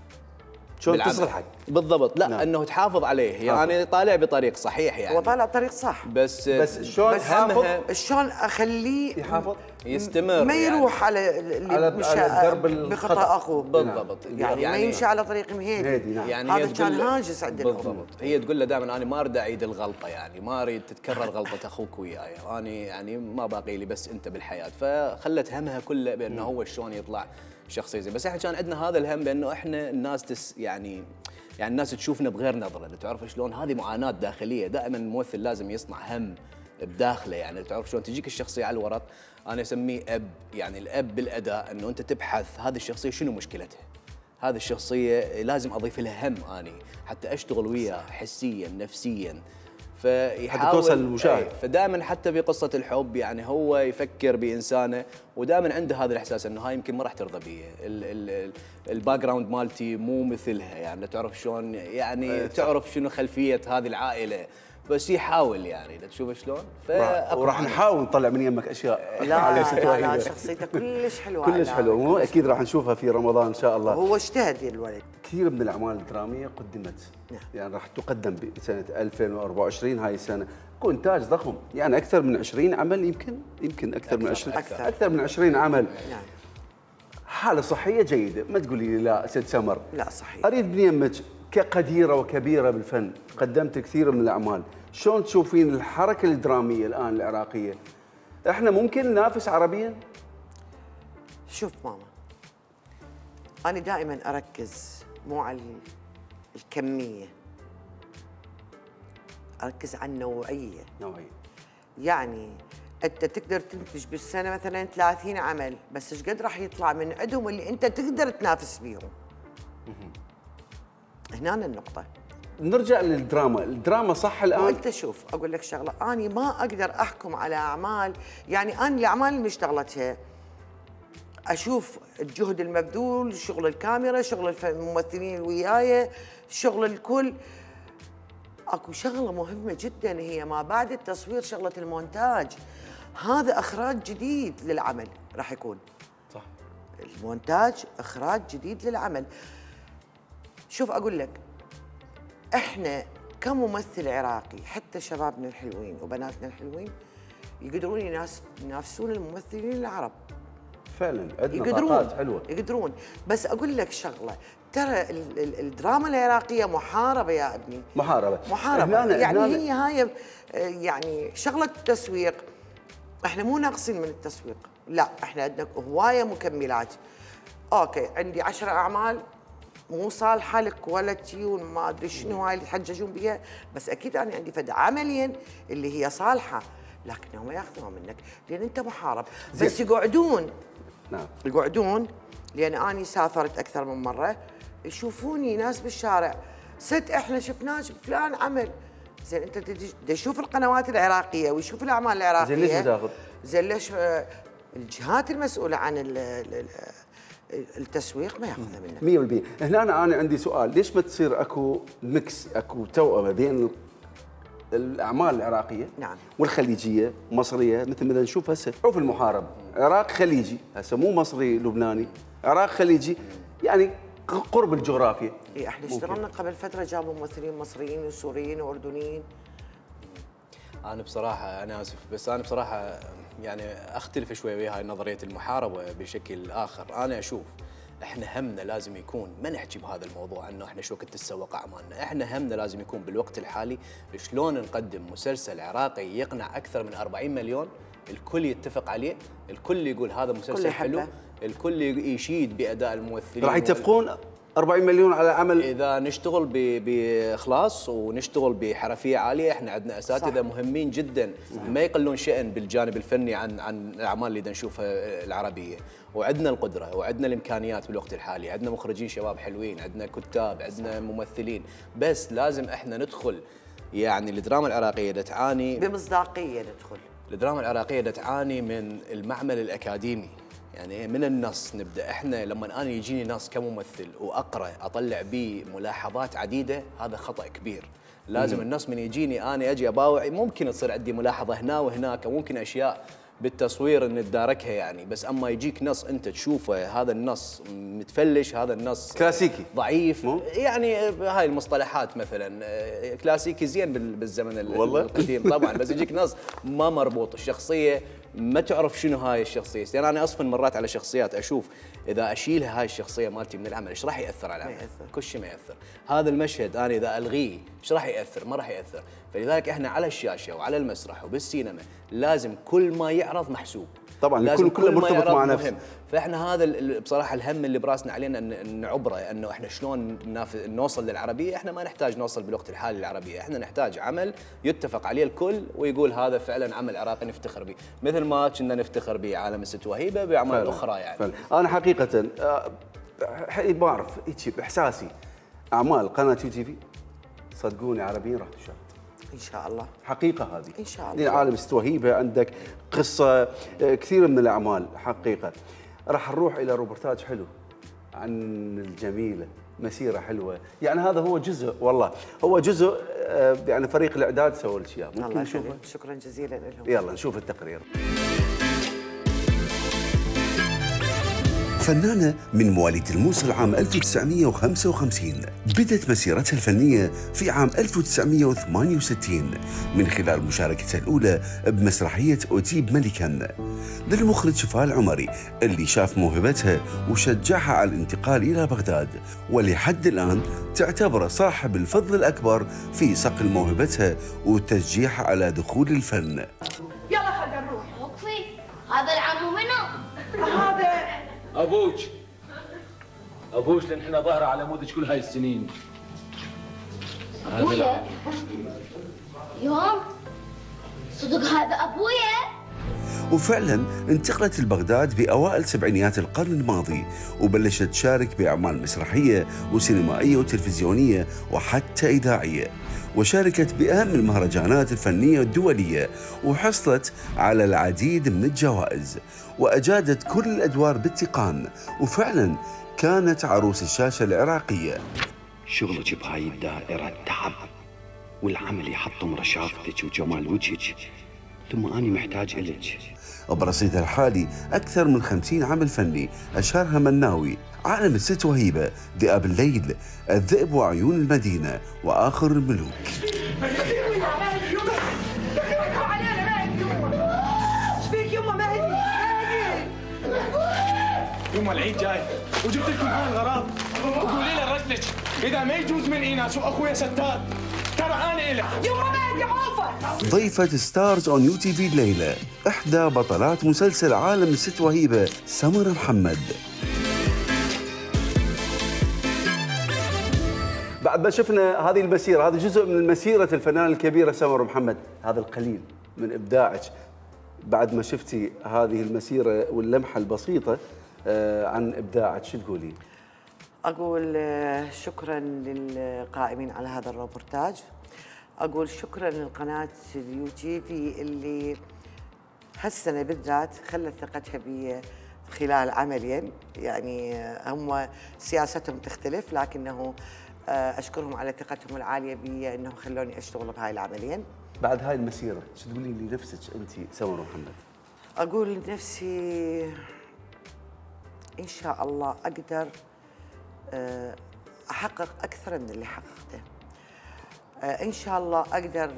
شلون تصلحك بالضبط. لا انه تحافظ عليه، يعني طالع بطريق صحيح، يعني هو طالع طريق صح، بس شلون شلون اخليه يحافظ يستمر، ما يروح على اللي مشى بخطا اخوه. بالضبط. يعني ما يمشي على طريق مهيدي. يعني هذا كان هاجس عند الام. بالضبط. هي تقول له دائما انا ما اريد اعيد الغلطه، يعني ما اريد تتكرر غلطه اخوك وياي، انا يعني ما باقي لي بس انت بالحياه، فخلت همها كله بانه هو شلون يطلع شخصيه زي. بس احنا كان عندنا هذا الهم بانه احنا الناس يعني الناس تشوفنا بغير نظره، تعرف شلون هذه معاناه داخليه، دائما الممثل لازم يصنع هم بداخله، يعني تعرف شلون تجيك الشخصيه على الورق. انا اسميه اب، يعني الاب بالاداء، انه انت تبحث هذه الشخصيه شنو مشكلتها، هذه الشخصيه لازم اضيف لها هم اني حتى اشتغل وياه حسيا نفسيا، فيحاول حتى توصل للمشاهد. فدائما حتى في قصه الحب يعني هو يفكر بانسانه، ودائما عنده هذا الاحساس انه هاي يمكن ما راح ترضى بي، الباك جراوند مالتي مو مثلها، يعني تعرف شلون يعني تعرف شنو خلفيه هذه العائله، بس يحاول يعني تشوف شلون. وراح نحاول نطلع من يمك اشياء. لا شخصيته كلش حلوه، كلش حلوه، مو اكيد راح نشوفها في رمضان ان شاء الله. هو اجتهد الولد. كثير من الاعمال الدراميه قدمت، يعني راح تقدم بسنه 2024 هاي السنه، يكون انتاج ضخم، يعني اكثر من 20 عمل، يمكن اكثر من 20 اكثر من 20 عمل. حاله صحيه جيده، ما تقولي لي لا ست سمر. لا صحيح. اريد من يمك كقديره وكبيره بالفن، قدمت كثير من الاعمال، شلون تشوفين الحركه الدراميه الان العراقيه؟ احنا ممكن ننافس عربيا؟ شوف ماما، انا دائما اركز مو على الكميه، اركز على النوعيه. يعني انت تقدر تنتج بالسنه مثلا 30 عمل، بس ايش قد راح يطلع من عندهم اللي انت تقدر تنافس بيهم؟ هنا النقطه. نرجع للدراما، الدراما صح الان؟ وانت شوف اقول لك شغله، انا ما اقدر احكم على اعمال، يعني انا الاعمال اللي اشتغلتها اشوف الجهد المبذول، شغل الكاميرا، شغل الممثلين اللي وياي، شغل الكل. اكو شغله مهمه جدا هي ما بعد التصوير، شغله المونتاج. هذا اخراج جديد للعمل راح يكون. صح. المونتاج اخراج جديد للعمل. شوف اقول لك، احنا كممثل عراقي حتى شبابنا الحلوين وبناتنا الحلوين يقدرون ينافسون الممثلين العرب. فعلا عندنا طاقات حلوه. يقدرون، بس اقول لك شغله، ترى الدراما العراقيه محاربه يا ابني. محاربه. يعني هي هاي يعني شغله التسويق، احنا مو ناقصين من التسويق، لا احنا عندنا هوايه مكملات. اوكي عندي 10 اعمال مو صالحه لك ولا تيون ما ادري شنو هاي اللي تحججون بها، بس اكيد انا عندي فد عمليا اللي هي صالحه، لكنهم ما ياخذوها منك لان انت محارب. بس يقعدون يقعدون لان اني سافرت اكثر من مره، يشوفوني ناس بالشارع ست احنا شفناك بفلان عمل. زين انت تشوف القنوات العراقيه ويشوف الاعمال العراقيه. زين ليش ما تاخذ؟ زين ليش الجهات المسؤوله عن التسويق ما ياخذها منك 100%. هنا أنا عندي سؤال، ليش ما تصير اكو ميكس، اكو توأمه بين الاعمال العراقيه والخليجيه مصريه؟ مثل نشوف هسه شوف المحارب عراق خليجي، هسه مو مصري لبناني، عراق خليجي، يعني قرب الجغرافيا. اي احنا اشتغلنا قبل فتره جابوا ممثلين مصريين وسوريين واردنيين. انا بصراحه انا اسف بس انا بصراحه يعني اختلف شوي ويا هاي نظريه المحاربه بشكل اخر. انا اشوف احنا همنا لازم يكون ما نحكي بهذا الموضوع انه احنا شو وقت تتسوق اعمالنا، احنا همنا لازم يكون بالوقت الحالي شلون نقدم مسلسل عراقي يقنع اكثر من 40 مليون، الكل يتفق عليه، الكل يقول هذا مسلسل حلو، الكل يشيد باداء الممثلين. راح يتفقون 40 مليون على عمل اذا نشتغل باخلاص ونشتغل بحرفيه عاليه. احنا عندنا اساتذه مهمين جدا ما يقلون شأن بالجانب الفني عن الاعمال اللي نشوفها العربيه، وعندنا القدره وعندنا الامكانيات بالوقت الحالي، عندنا مخرجين شباب حلوين، عندنا كتاب، عندنا ممثلين، بس لازم احنا ندخل. يعني الدراما العراقيه تعاني بمصداقيه، ندخل الدراما العراقيه تعاني من المعمل الاكاديمي، يعني من النص نبدا. احنا لما انا يجيني نص كممثل واقرا اطلع به ملاحظات عديده، هذا خطا كبير. لازم النص من يجيني انا اجي اباوع، ممكن تصير عندي ملاحظه هنا وهناك، وممكن اشياء بالتصوير نتداركها يعني، بس اما يجيك نص انت تشوفه هذا النص متفلش، هذا النص كلاسيكي ضعيف يعني هاي المصطلحات مثلا كلاسيكي زين بالزمن القديم طبعا، بس يجيك نص ما مربوط، الشخصيه ما تعرف شنو هاي الشخصيه. يعني انا اصفن مرات على شخصيات اشوف اذا اشيلها هاي الشخصيه مالتي من العمل ايش راح ياثر على العمل؟ كل شيء ما ياثر. هذا المشهد انا اذا الغيه ايش راح ياثر؟ ما راح ياثر. فلذلك احنا على الشاشه وعلى المسرح وبالسينما لازم كل ما يعرض محسوب طبعا، لازم كل مرتبط مع نفسه. فاحنا هذا بصراحه الهم اللي براسنا علينا ان نعبره، انه احنا شلون نوصل للعربيه. احنا ما نحتاج نوصل بالوقت الحالي للعربيه، احنا نحتاج عمل يتفق عليه الكل ويقول هذا فعلا عمل عراقي نفتخر به، مثل ما كنا نفتخر بعالم الست وهيبه باعمال اخرى يعني. فعلا. انا حقيقه ما اعرف هيك باحساسي اعمال قناه يو تي في صدقوني عربيين راح تشاهد ان شاء الله، حقيقه هذه ان شاء الله. عالم ست وهيبه عندك قصه، كثير من الاعمال حقيقه. راح نروح الى روبرتاج حلو عن الجميله، مسيره حلوه، يعني هذا هو جزء، والله هو جزء يعني فريق الاعداد سوى لك اياه. ممكن نشوفه؟ شكرا جزيلا لهم. يلا نشوف التقرير. فنانة من مواليد الموصل عام 1955 بدت مسيرتها الفنية في عام 1968 من خلال مشاركتها الأولى بمسرحية أتيب ملكا للمخرج شفال عمري، اللي شاف موهبتها وشجعها على الانتقال إلى بغداد، ولحد الآن تعتبره صاحب الفضل الأكبر في صقل موهبتها وتشجيعها على دخول الفن. يلا خلينا نروح. وقفي، هذا العمو منو؟ هذا ابوش لان احنا ظاهره على مودك كل هاي السنين. ابويا؟ يوم؟ صدق هذا ابويا؟ وفعلا انتقلت لبغداد بأوائل سبعينيات القرن الماضي، وبلشت تشارك بأعمال مسرحية وسينمائية وتلفزيونية وحتى إذاعية، وشاركت بأهم المهرجانات الفنية الدولية، وحصلت على العديد من الجوائز، وأجادت كل الأدوار باتقان، وفعلا كانت عروس الشاشة العراقية. شغلك بهاي الدائرة تعب، والعمل يحطم رشاقتك وجمال وجهك، ثم أنا محتاج إليك. برصيدها الحالي أكثر من 50 عمل فني، أشهرها مناوي، عالم الست وهيبة، ذئاب الليل، الذئب وعيون المدينة، وآخر الملوك. يوم العيد جاي وجبت لكم هاي الغراض، وقولي لي لرجلك اذا ما يجوز من ايناس واخويا ستاد ترى انا الك يما ما عندي عوفه. ضيفة ستارز اون يو تي في الليلة إحدى بطلات مسلسل عالم الست وهيبة سمر محمد. بعد ما شفنا هذه المسيرة، هذا جزء من مسيرة الفنانة الكبيرة سمر محمد، هذا القليل من إبداعك. بعد ما شفتي هذه المسيرة واللمحة البسيطة عن إبداعك، شو تقولين؟ أقول شكراً للقائمين على هذا الروبورتاج، أقول شكراً للقناة اليو تي في اللي هالسنة بالذات خلت ثقتها بي خلال عملين. يعني هم سياستهم تختلف، لكنه أشكرهم على ثقتهم العالية بي أنهم خلوني أشتغل بهاي العملين. بعد هاي المسيرة شو تقولين لنفسك أنت سمر محمد؟ أقول لنفسي إن شاء الله أقدر أحقق أكثر من اللي حققته. إن شاء الله أقدر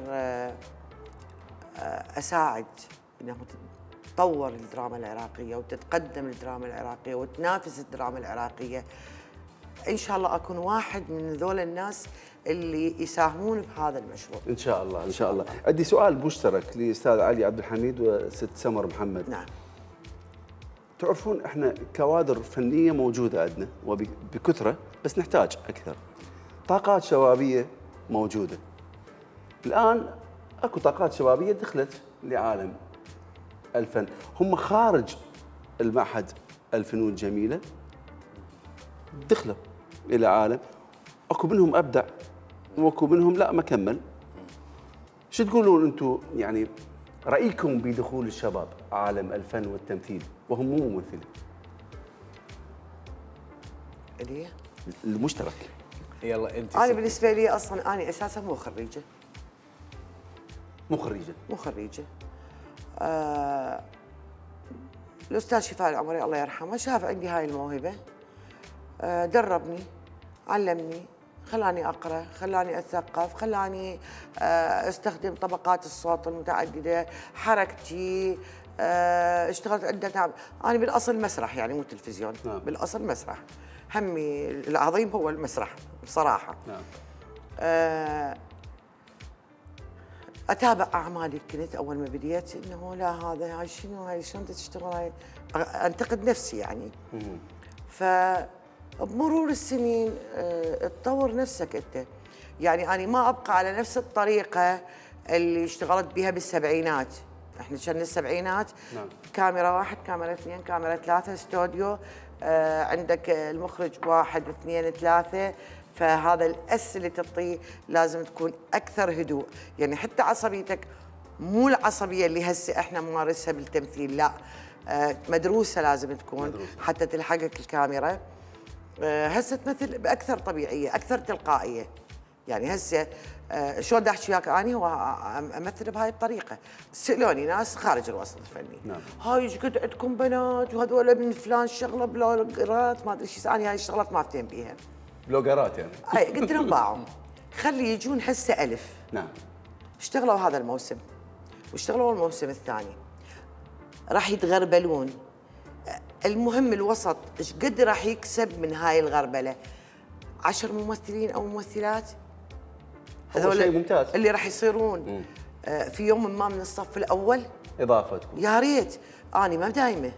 أساعد أنه تتطور الدراما العراقية وتتقدم الدراما العراقية وتنافس الدراما العراقية. إن شاء الله أكون واحد من ذول الناس اللي يساهمون بهذا المشروع. إن شاء الله إن شاء الله. عندي سؤال مشترك لأستاذ علي عبد الحميد وست سمر محمد. نعم. تعرفون احنا كوادر فنيه موجوده عندنا وبكثره، بس نحتاج اكثر. طاقات شبابيه موجوده. الان اكو طاقات شبابيه دخلت لعالم الفن، هم خارج المعهد الفنون الجميله دخلوا الى عالم، اكو منهم ابدع واكو منهم لا ما كمل. شو تقولون انتم يعني رأيكم بدخول الشباب عالم الفن والتمثيل وهم مو ممثلين؟ اللي المشترك. يلا انت. انا بالنسبه لي اصلا انا اساسا مو خريجه. مو خريجه. الاستاذ شفاء العمري الله يرحمه شاف عندي هاي الموهبه، دربني، علمني، خلاني اقرا، خلاني اتثقف، خلاني استخدم طبقات الصوت المتعدده، حركتي، اشتغلت عده. انا بالاصل مسرح يعني مو تلفزيون. بالاصل مسرح، همي العظيم هو المسرح بصراحه. اتابع اعمالي كنت اول ما بديت انه لا هذا هاي شنو، هاي شلون تشتغل، هاي انتقد نفسي يعني. بمرور السنين تطور نفسك انت. يعني انا ما ابقى على نفس الطريقه اللي اشتغلت بها بالسبعينات. احنا كنا السبعينات كاميرا 1 كاميرا 2 كاميرا 3 استوديو، عندك المخرج 1 2 3، فهذا الاس اللي تعطيه لازم تكون اكثر هدوء. يعني حتى عصبيتك مو العصبيه اللي هسه احنا نمارسها بالتمثيل، لا مدروسه لازم تكون حتى تلحقك الكاميرا. هسه تمثل باكثر طبيعيه، اكثر تلقائيه. يعني هسه شلون بدي احكي وياك اني هو امثل بهاي الطريقه. سالوني ناس خارج الوسط الفني، هاي ايش قد عندكم بنات وهذول من فلان شغله بلوجرات ما ادري شو، اني هاي الشغلات ما افتهم بيها. بلوجرات يعني؟ اي قلت لهم باعوا، خلي يجون هسه الف. نعم. اشتغلوا هذا الموسم واشتغلوا الموسم الثاني، راح يتغربلون. المهم الوسط ايش قد راح يكسب من هاي الغربله؟ 10 ممثلين او ممثلات، هذول شيء ممتاز اللي راح يصيرون في يوم ما من الصف الاول اضافتكم. يا ريت. اني ما دايمه،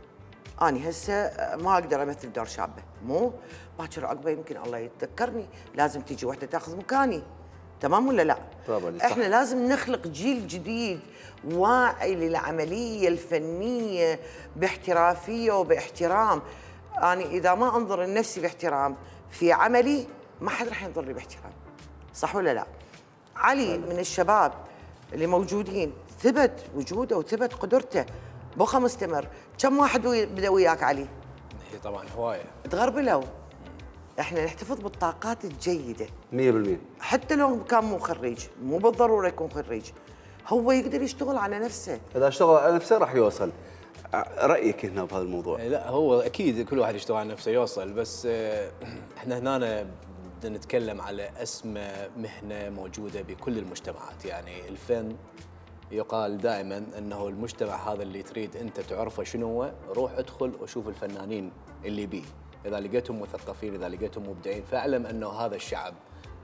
اني هسه ما اقدر امثل دور شابه، مو باكر عقبه يمكن الله يتذكرني لازم تيجي وحده تاخذ مكاني. تمام ولا لا؟ طبعا. احنا لازم نخلق جيل جديد واعي للعمليه الفنيه باحترافيه وباحترام. أنا إذا ما أنظر لنفسي باحترام في عملي ما حد راح ينظر لي باحترام، صح ولا لا؟ علي من الشباب اللي موجودين ثبت وجوده وثبت قدرته، بقى مستمر. كم واحد بدا وياك علي؟ هي طبعا هوايه. تغربلوا. احنا نحتفظ بالطاقات الجيده 100%. حتى لو كان مو خريج، مو بالضروره يكون خريج، هو يقدر يشتغل على نفسه. اذا اشتغل على نفسه راح يوصل. رايك هنا بهذا الموضوع؟ لا هو اكيد كل واحد يشتغل على نفسه يوصل، بس احنا هنا بدنا نتكلم على اسمى مهنه موجوده بكل المجتمعات. يعني الفن يقال دائما انه المجتمع هذا اللي تريد انت تعرفه شنو هو، روح ادخل وشوف الفنانين اللي بيه، اذا لقيتهم مثقفين، اذا لقيتهم مبدعين، فاعلم انه هذا الشعب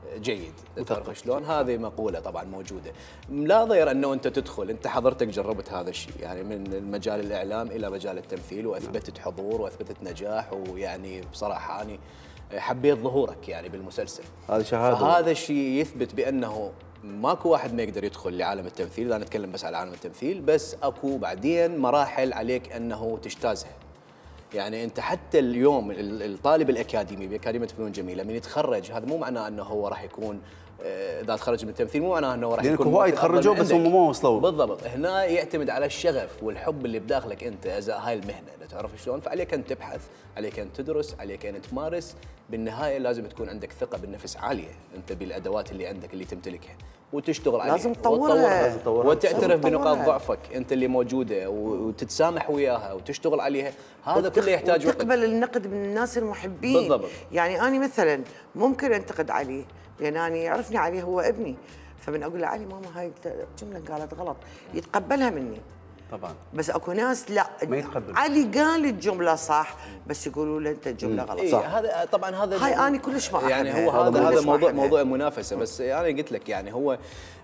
جيد. تعرف شلون؟ هذه مقوله طبعا موجوده. لا ضير انه انت تدخل، انت حضرتك جربت هذا الشيء يعني من مجال الاعلام الى مجال التمثيل واثبتت حضور واثبتت نجاح، ويعني بصراحه انا حبيت ظهورك يعني بالمسلسل. هذا شهاده. فهذا الشيء يثبت بانه ماكو واحد ما يقدر يدخل لعالم التمثيل، لا نتكلم بس على عالم التمثيل، بس اكو بعدين مراحل عليك انه تجتازها. يعني انت حتى اليوم الطالب الاكاديمي باكاديميه فنون جميله من يتخرج، هذا مو معناه انه هو راح يكون اذا تخرج من التمثيل مو معناه انه راح يكون هواي يتخرجوا بس هم ما وصلوا. بالضبط، هنا يعتمد على الشغف والحب اللي بداخلك انت ازاء هاي المهنه، تعرف شلون؟ فعليك ان تبحث، عليك ان تدرس، عليك ان تمارس، بالنهايه لازم تكون عندك ثقه بالنفس عاليه انت بالادوات اللي عندك اللي تمتلكها وتشتغل عليها، لازم تطورها وتعترف بنقاط ضعفك انت اللي موجوده وتتسامح وياها وتشتغل عليها. هذا كله يحتاج وقت. وتقبل النقد من الناس المحبين. بالضبط. يعني انا مثلا ممكن انتقد علي لان انا يعرفني علي هو ابني، فمن اقول له علي ماما هاي جمله قالت غلط يتقبلها مني طبعا. بس اكو ناس لا ما يتقبل. علي قال الجمله صح بس يقولوا له انت الجمله غلط. صح. هذا طبعا هذا هاي انا كلش ما يعني هو هذا موضوع منافسه، بس يعني قلت لك يعني هو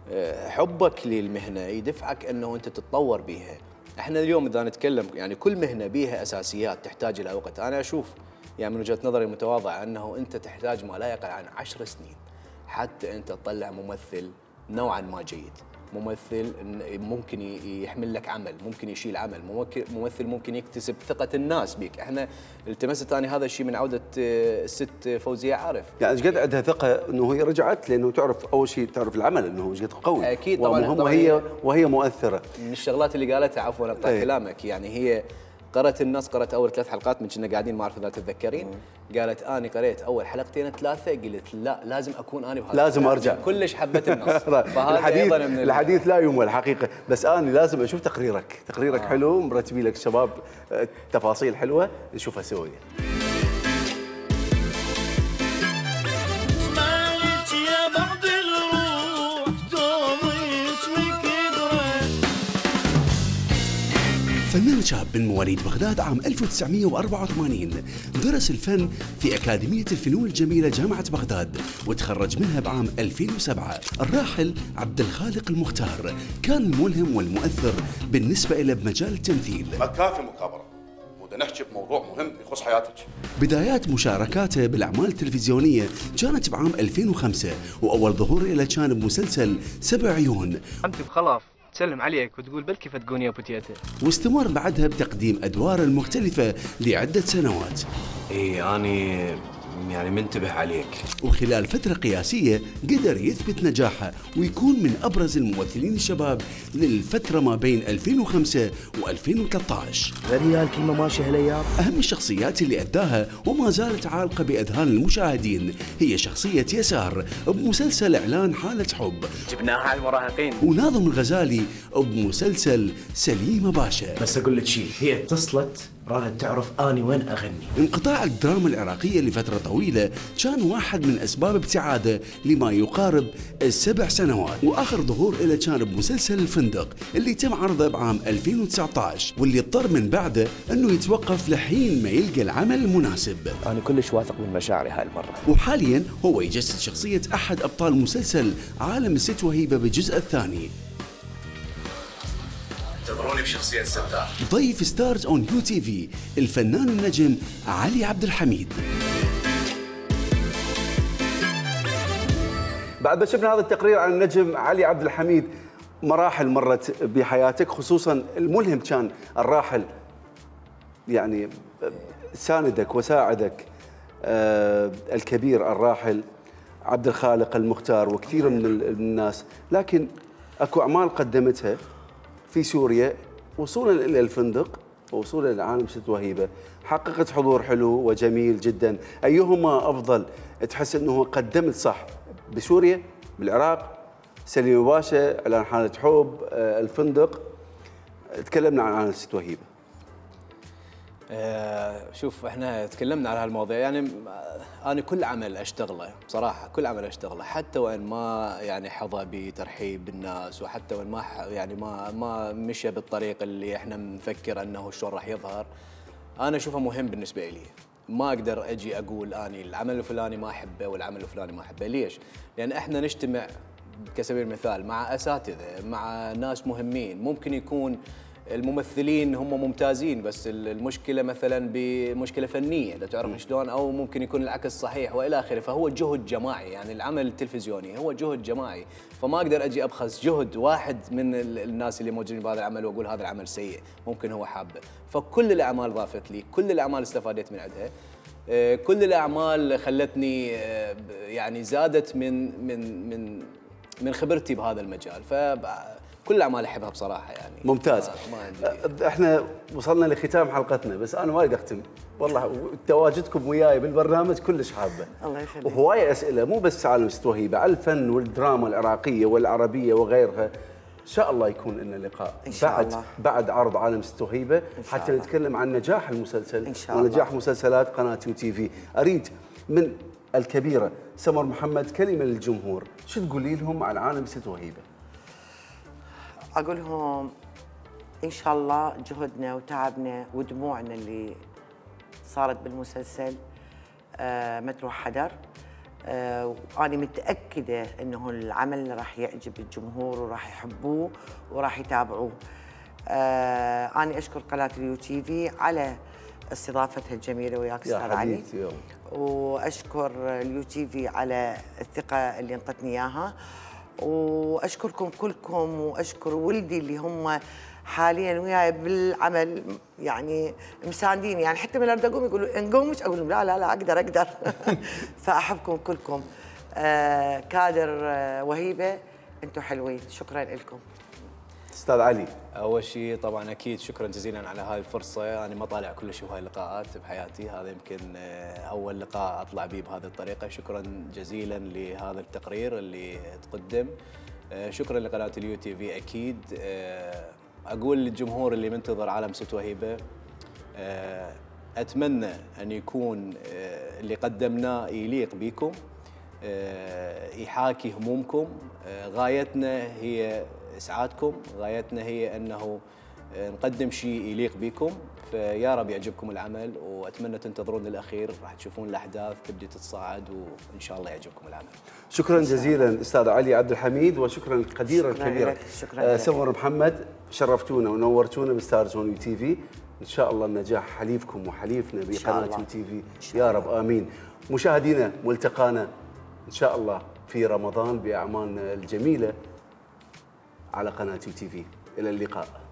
حبك للمهنه يدفعك انه انت تتطور بيها. احنا اليوم اذا نتكلم يعني كل مهنه بيها اساسيات تحتاج الى وقت. انا اشوف يعني من وجهه نظري المتواضعه انه انت تحتاج ما لا يقل عن 10 سنين حتى انت تطلع ممثل نوعا ما جيد، ممثل ممكن يحمل لك عمل، ممكن يشيل عمل، ممثل ممكن يكتسب ثقة الناس بك. احنا التمست ثاني هذا الشيء من عودة الست فوزية عارف. يعني ايش قد عندها ثقة انه هي رجعت لانه تعرف اول شيء تعرف العمل انه ايش قد قوي. اكيد طبعا وهي مؤثرة. من الشغلات اللي قالتها عفوا اقطع كلامك، يعني هي قرأت اول 3 حلقات من كنا قاعدين ما اعرف اذا تتذكرين، قالت انا قريت اول 2-3 قلت لا لازم اكون انا بهذا، لازم ارجع. كلش حبت النص. الحديث لا يمل حقيقه، بس انا لازم اشوف تقريرك حلو، مرتبي لك شباب تفاصيل حلوه نشوفها سويا. فنان شاب من مواليد بغداد عام 1984 درس الفن في أكاديمية الفنون الجميلة جامعة بغداد وتخرج منها بعام 2007. الراحل عبد الخالق المختار كان الملهم والمؤثر بالنسبة إلى بمجال التمثيل. ما كافي مكابرة، بدنا نحكي بموضوع مهم يخص حياتك. بدايات مشاركاته بالأعمال التلفزيونية كانت بعام 2005 وأول ظهور له كان بمسلسل 7 عيون. أنت بخلاف تسلم عليك وتقول بل كيف تقول يا ابو تيتا. واستمر بعدها بتقديم أدواره المختلفة لعدة سنوات. أنا يعني منتبه عليك. وخلال فترة قياسية قدر يثبت نجاحه ويكون من أبرز الممثلين الشباب للفترة ما بين 2005 و2013. غير الكلمة ماشية هالأيام. أهم الشخصيات اللي أداها وما زالت عالقة بأذهان المشاهدين هي شخصية يسار بمسلسل إعلان حالة حب، جبناها على المراهقين، وناظم الغزالي بمسلسل سليمة باشا. بس أقول لك شيء، هي اتصلت رادت تعرف أني وين أغني. انقطاع الدراما العراقية لفترة طويلة كان واحد من أسباب ابتعاده لما يقارب 7 سنوات، وآخر ظهور له كان بمسلسل الفندق اللي تم عرضه بعام 2019 واللي اضطر من بعده أنه يتوقف لحين ما يلقى العمل المناسب. أنا كلش واثق من مشاعري هاي المرة. وحاليا هو يجسد شخصية أحد أبطال مسلسل عالم الست وهيبة بالجزء الثاني. اعتبروني بشخصية ستار. ضيف ستارز اون يو تي في الفنان النجم علي عبد الحميد. بعد ما شفنا هذا التقرير عن النجم علي عبد الحميد، مراحل مرت بحياتك، خصوصا الملهم كان الراحل يعني ساندك وساعدك الكبير الراحل عبد الخالق المختار وكثير من الناس، لكن اكو اعمال قدمتها في سوريا وصولا الى الفندق ووصولا لعالم ست وهيبه، حققت حضور حلو وجميل جدا. ايهما افضل تحس انه قدمت صح؟ بسوريا، بالعراق، سليمة باشا، اعلان حالة حب، الفندق؟ تكلمنا عن عالم ست وهيبه. شوف احنا تكلمنا على هالمواضيع، يعني انا كل عمل اشتغله بصراحه، كل عمل اشتغله حتى وان ما يعني حظى بترحيب الناس، وحتى وان ما يعني ما مشى بالطريق اللي احنا نفكر انه شلون راح يظهر، انا اشوفه مهم بالنسبه لي. ما اقدر اجي اقول اني العمل الفلاني ما احبه والعمل الفلاني ما احبه. ليش؟ لان احنا نجتمع كسبيل المثال مع اساتذه، مع ناس مهمين، ممكن يكون الممثلين هم ممتازين بس المشكله مثلا بمشكله فنيه لا تعرف شلون، او ممكن يكون العكس صحيح والى اخره. فهو جهد جماعي، يعني العمل التلفزيوني هو جهد جماعي، فما اقدر اجي ابخس جهد واحد من الناس اللي موجودين بهذا العمل واقول هذا العمل سيء، ممكن هو حابه. فكل الاعمال ضافت لي، كل الاعمال استفادت من عندها، كل الاعمال خلتني يعني زادت من خبرتي بهذا المجال. كل الاعمال احبها بصراحه يعني. ممتاز. احنا وصلنا لختام حلقتنا، بس انا ما اريد اختم والله. تواجدكم وياي بالبرنامج كلش حابه. الله يخليك. وهوايه اسئله مو بس عالم ست وهيبه، على الفن والدراما العراقيه والعربيه وغيرها. ان شاء الله يكون لنا لقاء بعد عرض عالم ست وهيبه حتى نتكلم عن نجاح المسلسل إن شاء الله. ونجاح مسلسلات قناه UTV. اريد من الكبيره سمر محمد كلمه للجمهور، شو تقولي لهم عن عالم ست وهيبه؟ أقول لهم إن شاء الله جهدنا وتعبنا ودموعنا اللي صارت بالمسلسل ما تروح حدر. وأنا متأكدة إنه العمل راح يعجب الجمهور وراح يحبوه وراح يتابعوه. أنا أشكر قناة UTV على استضافتها الجميلة وياك أستاذ علي، وأشكر UTV على الثقة اللي انطتني إياها، واشكركم كلكم، واشكر ولدي اللي هم حاليا وياي بالعمل يعني مساندين. يعني حتى من اريد اقوم يقولوا نقومش، اقول لهم لا لا لا اقدر فاحبكم كلكم. كادر وهيبه انتم حلوين، شكرا لكم. استاذ علي، اول شيء طبعا اكيد شكرا جزيلا على هاي الفرصه. انا ما طالع كل شيء هاي اللقاءات بحياتي، هذا يمكن اول لقاء اطلع به بهذه الطريقه. شكرا جزيلا لهذا التقرير اللي تقدم. شكرا لقناه UTV اكيد. اقول للجمهور اللي منتظر عالم ست وهيبه، اتمنى ان يكون اللي قدمناه يليق بكم، يحاكي همومكم. غايتنا هي اسعادكم، غايتنا هي انه نقدم شيء يليق بكم. فيا رب يعجبكم العمل، واتمنى تنتظرون للاخير، راح تشوفون الاحداث تبدي تتصاعد وان شاء الله يعجبكم العمل. شكرا جزيلا استاذ علي عبد الحميد، وشكرا للقديره الكبيره سمر محمد. شرفتونا ونورتونا بستار زون UTV. ان شاء الله النجاح حليفكم وحليفنا بقناه UTV يا رب، امين. مشاهدينا ملتقانا ان شاء الله في رمضان باعمالنا الجميله على قناه UTV. الى اللقاء.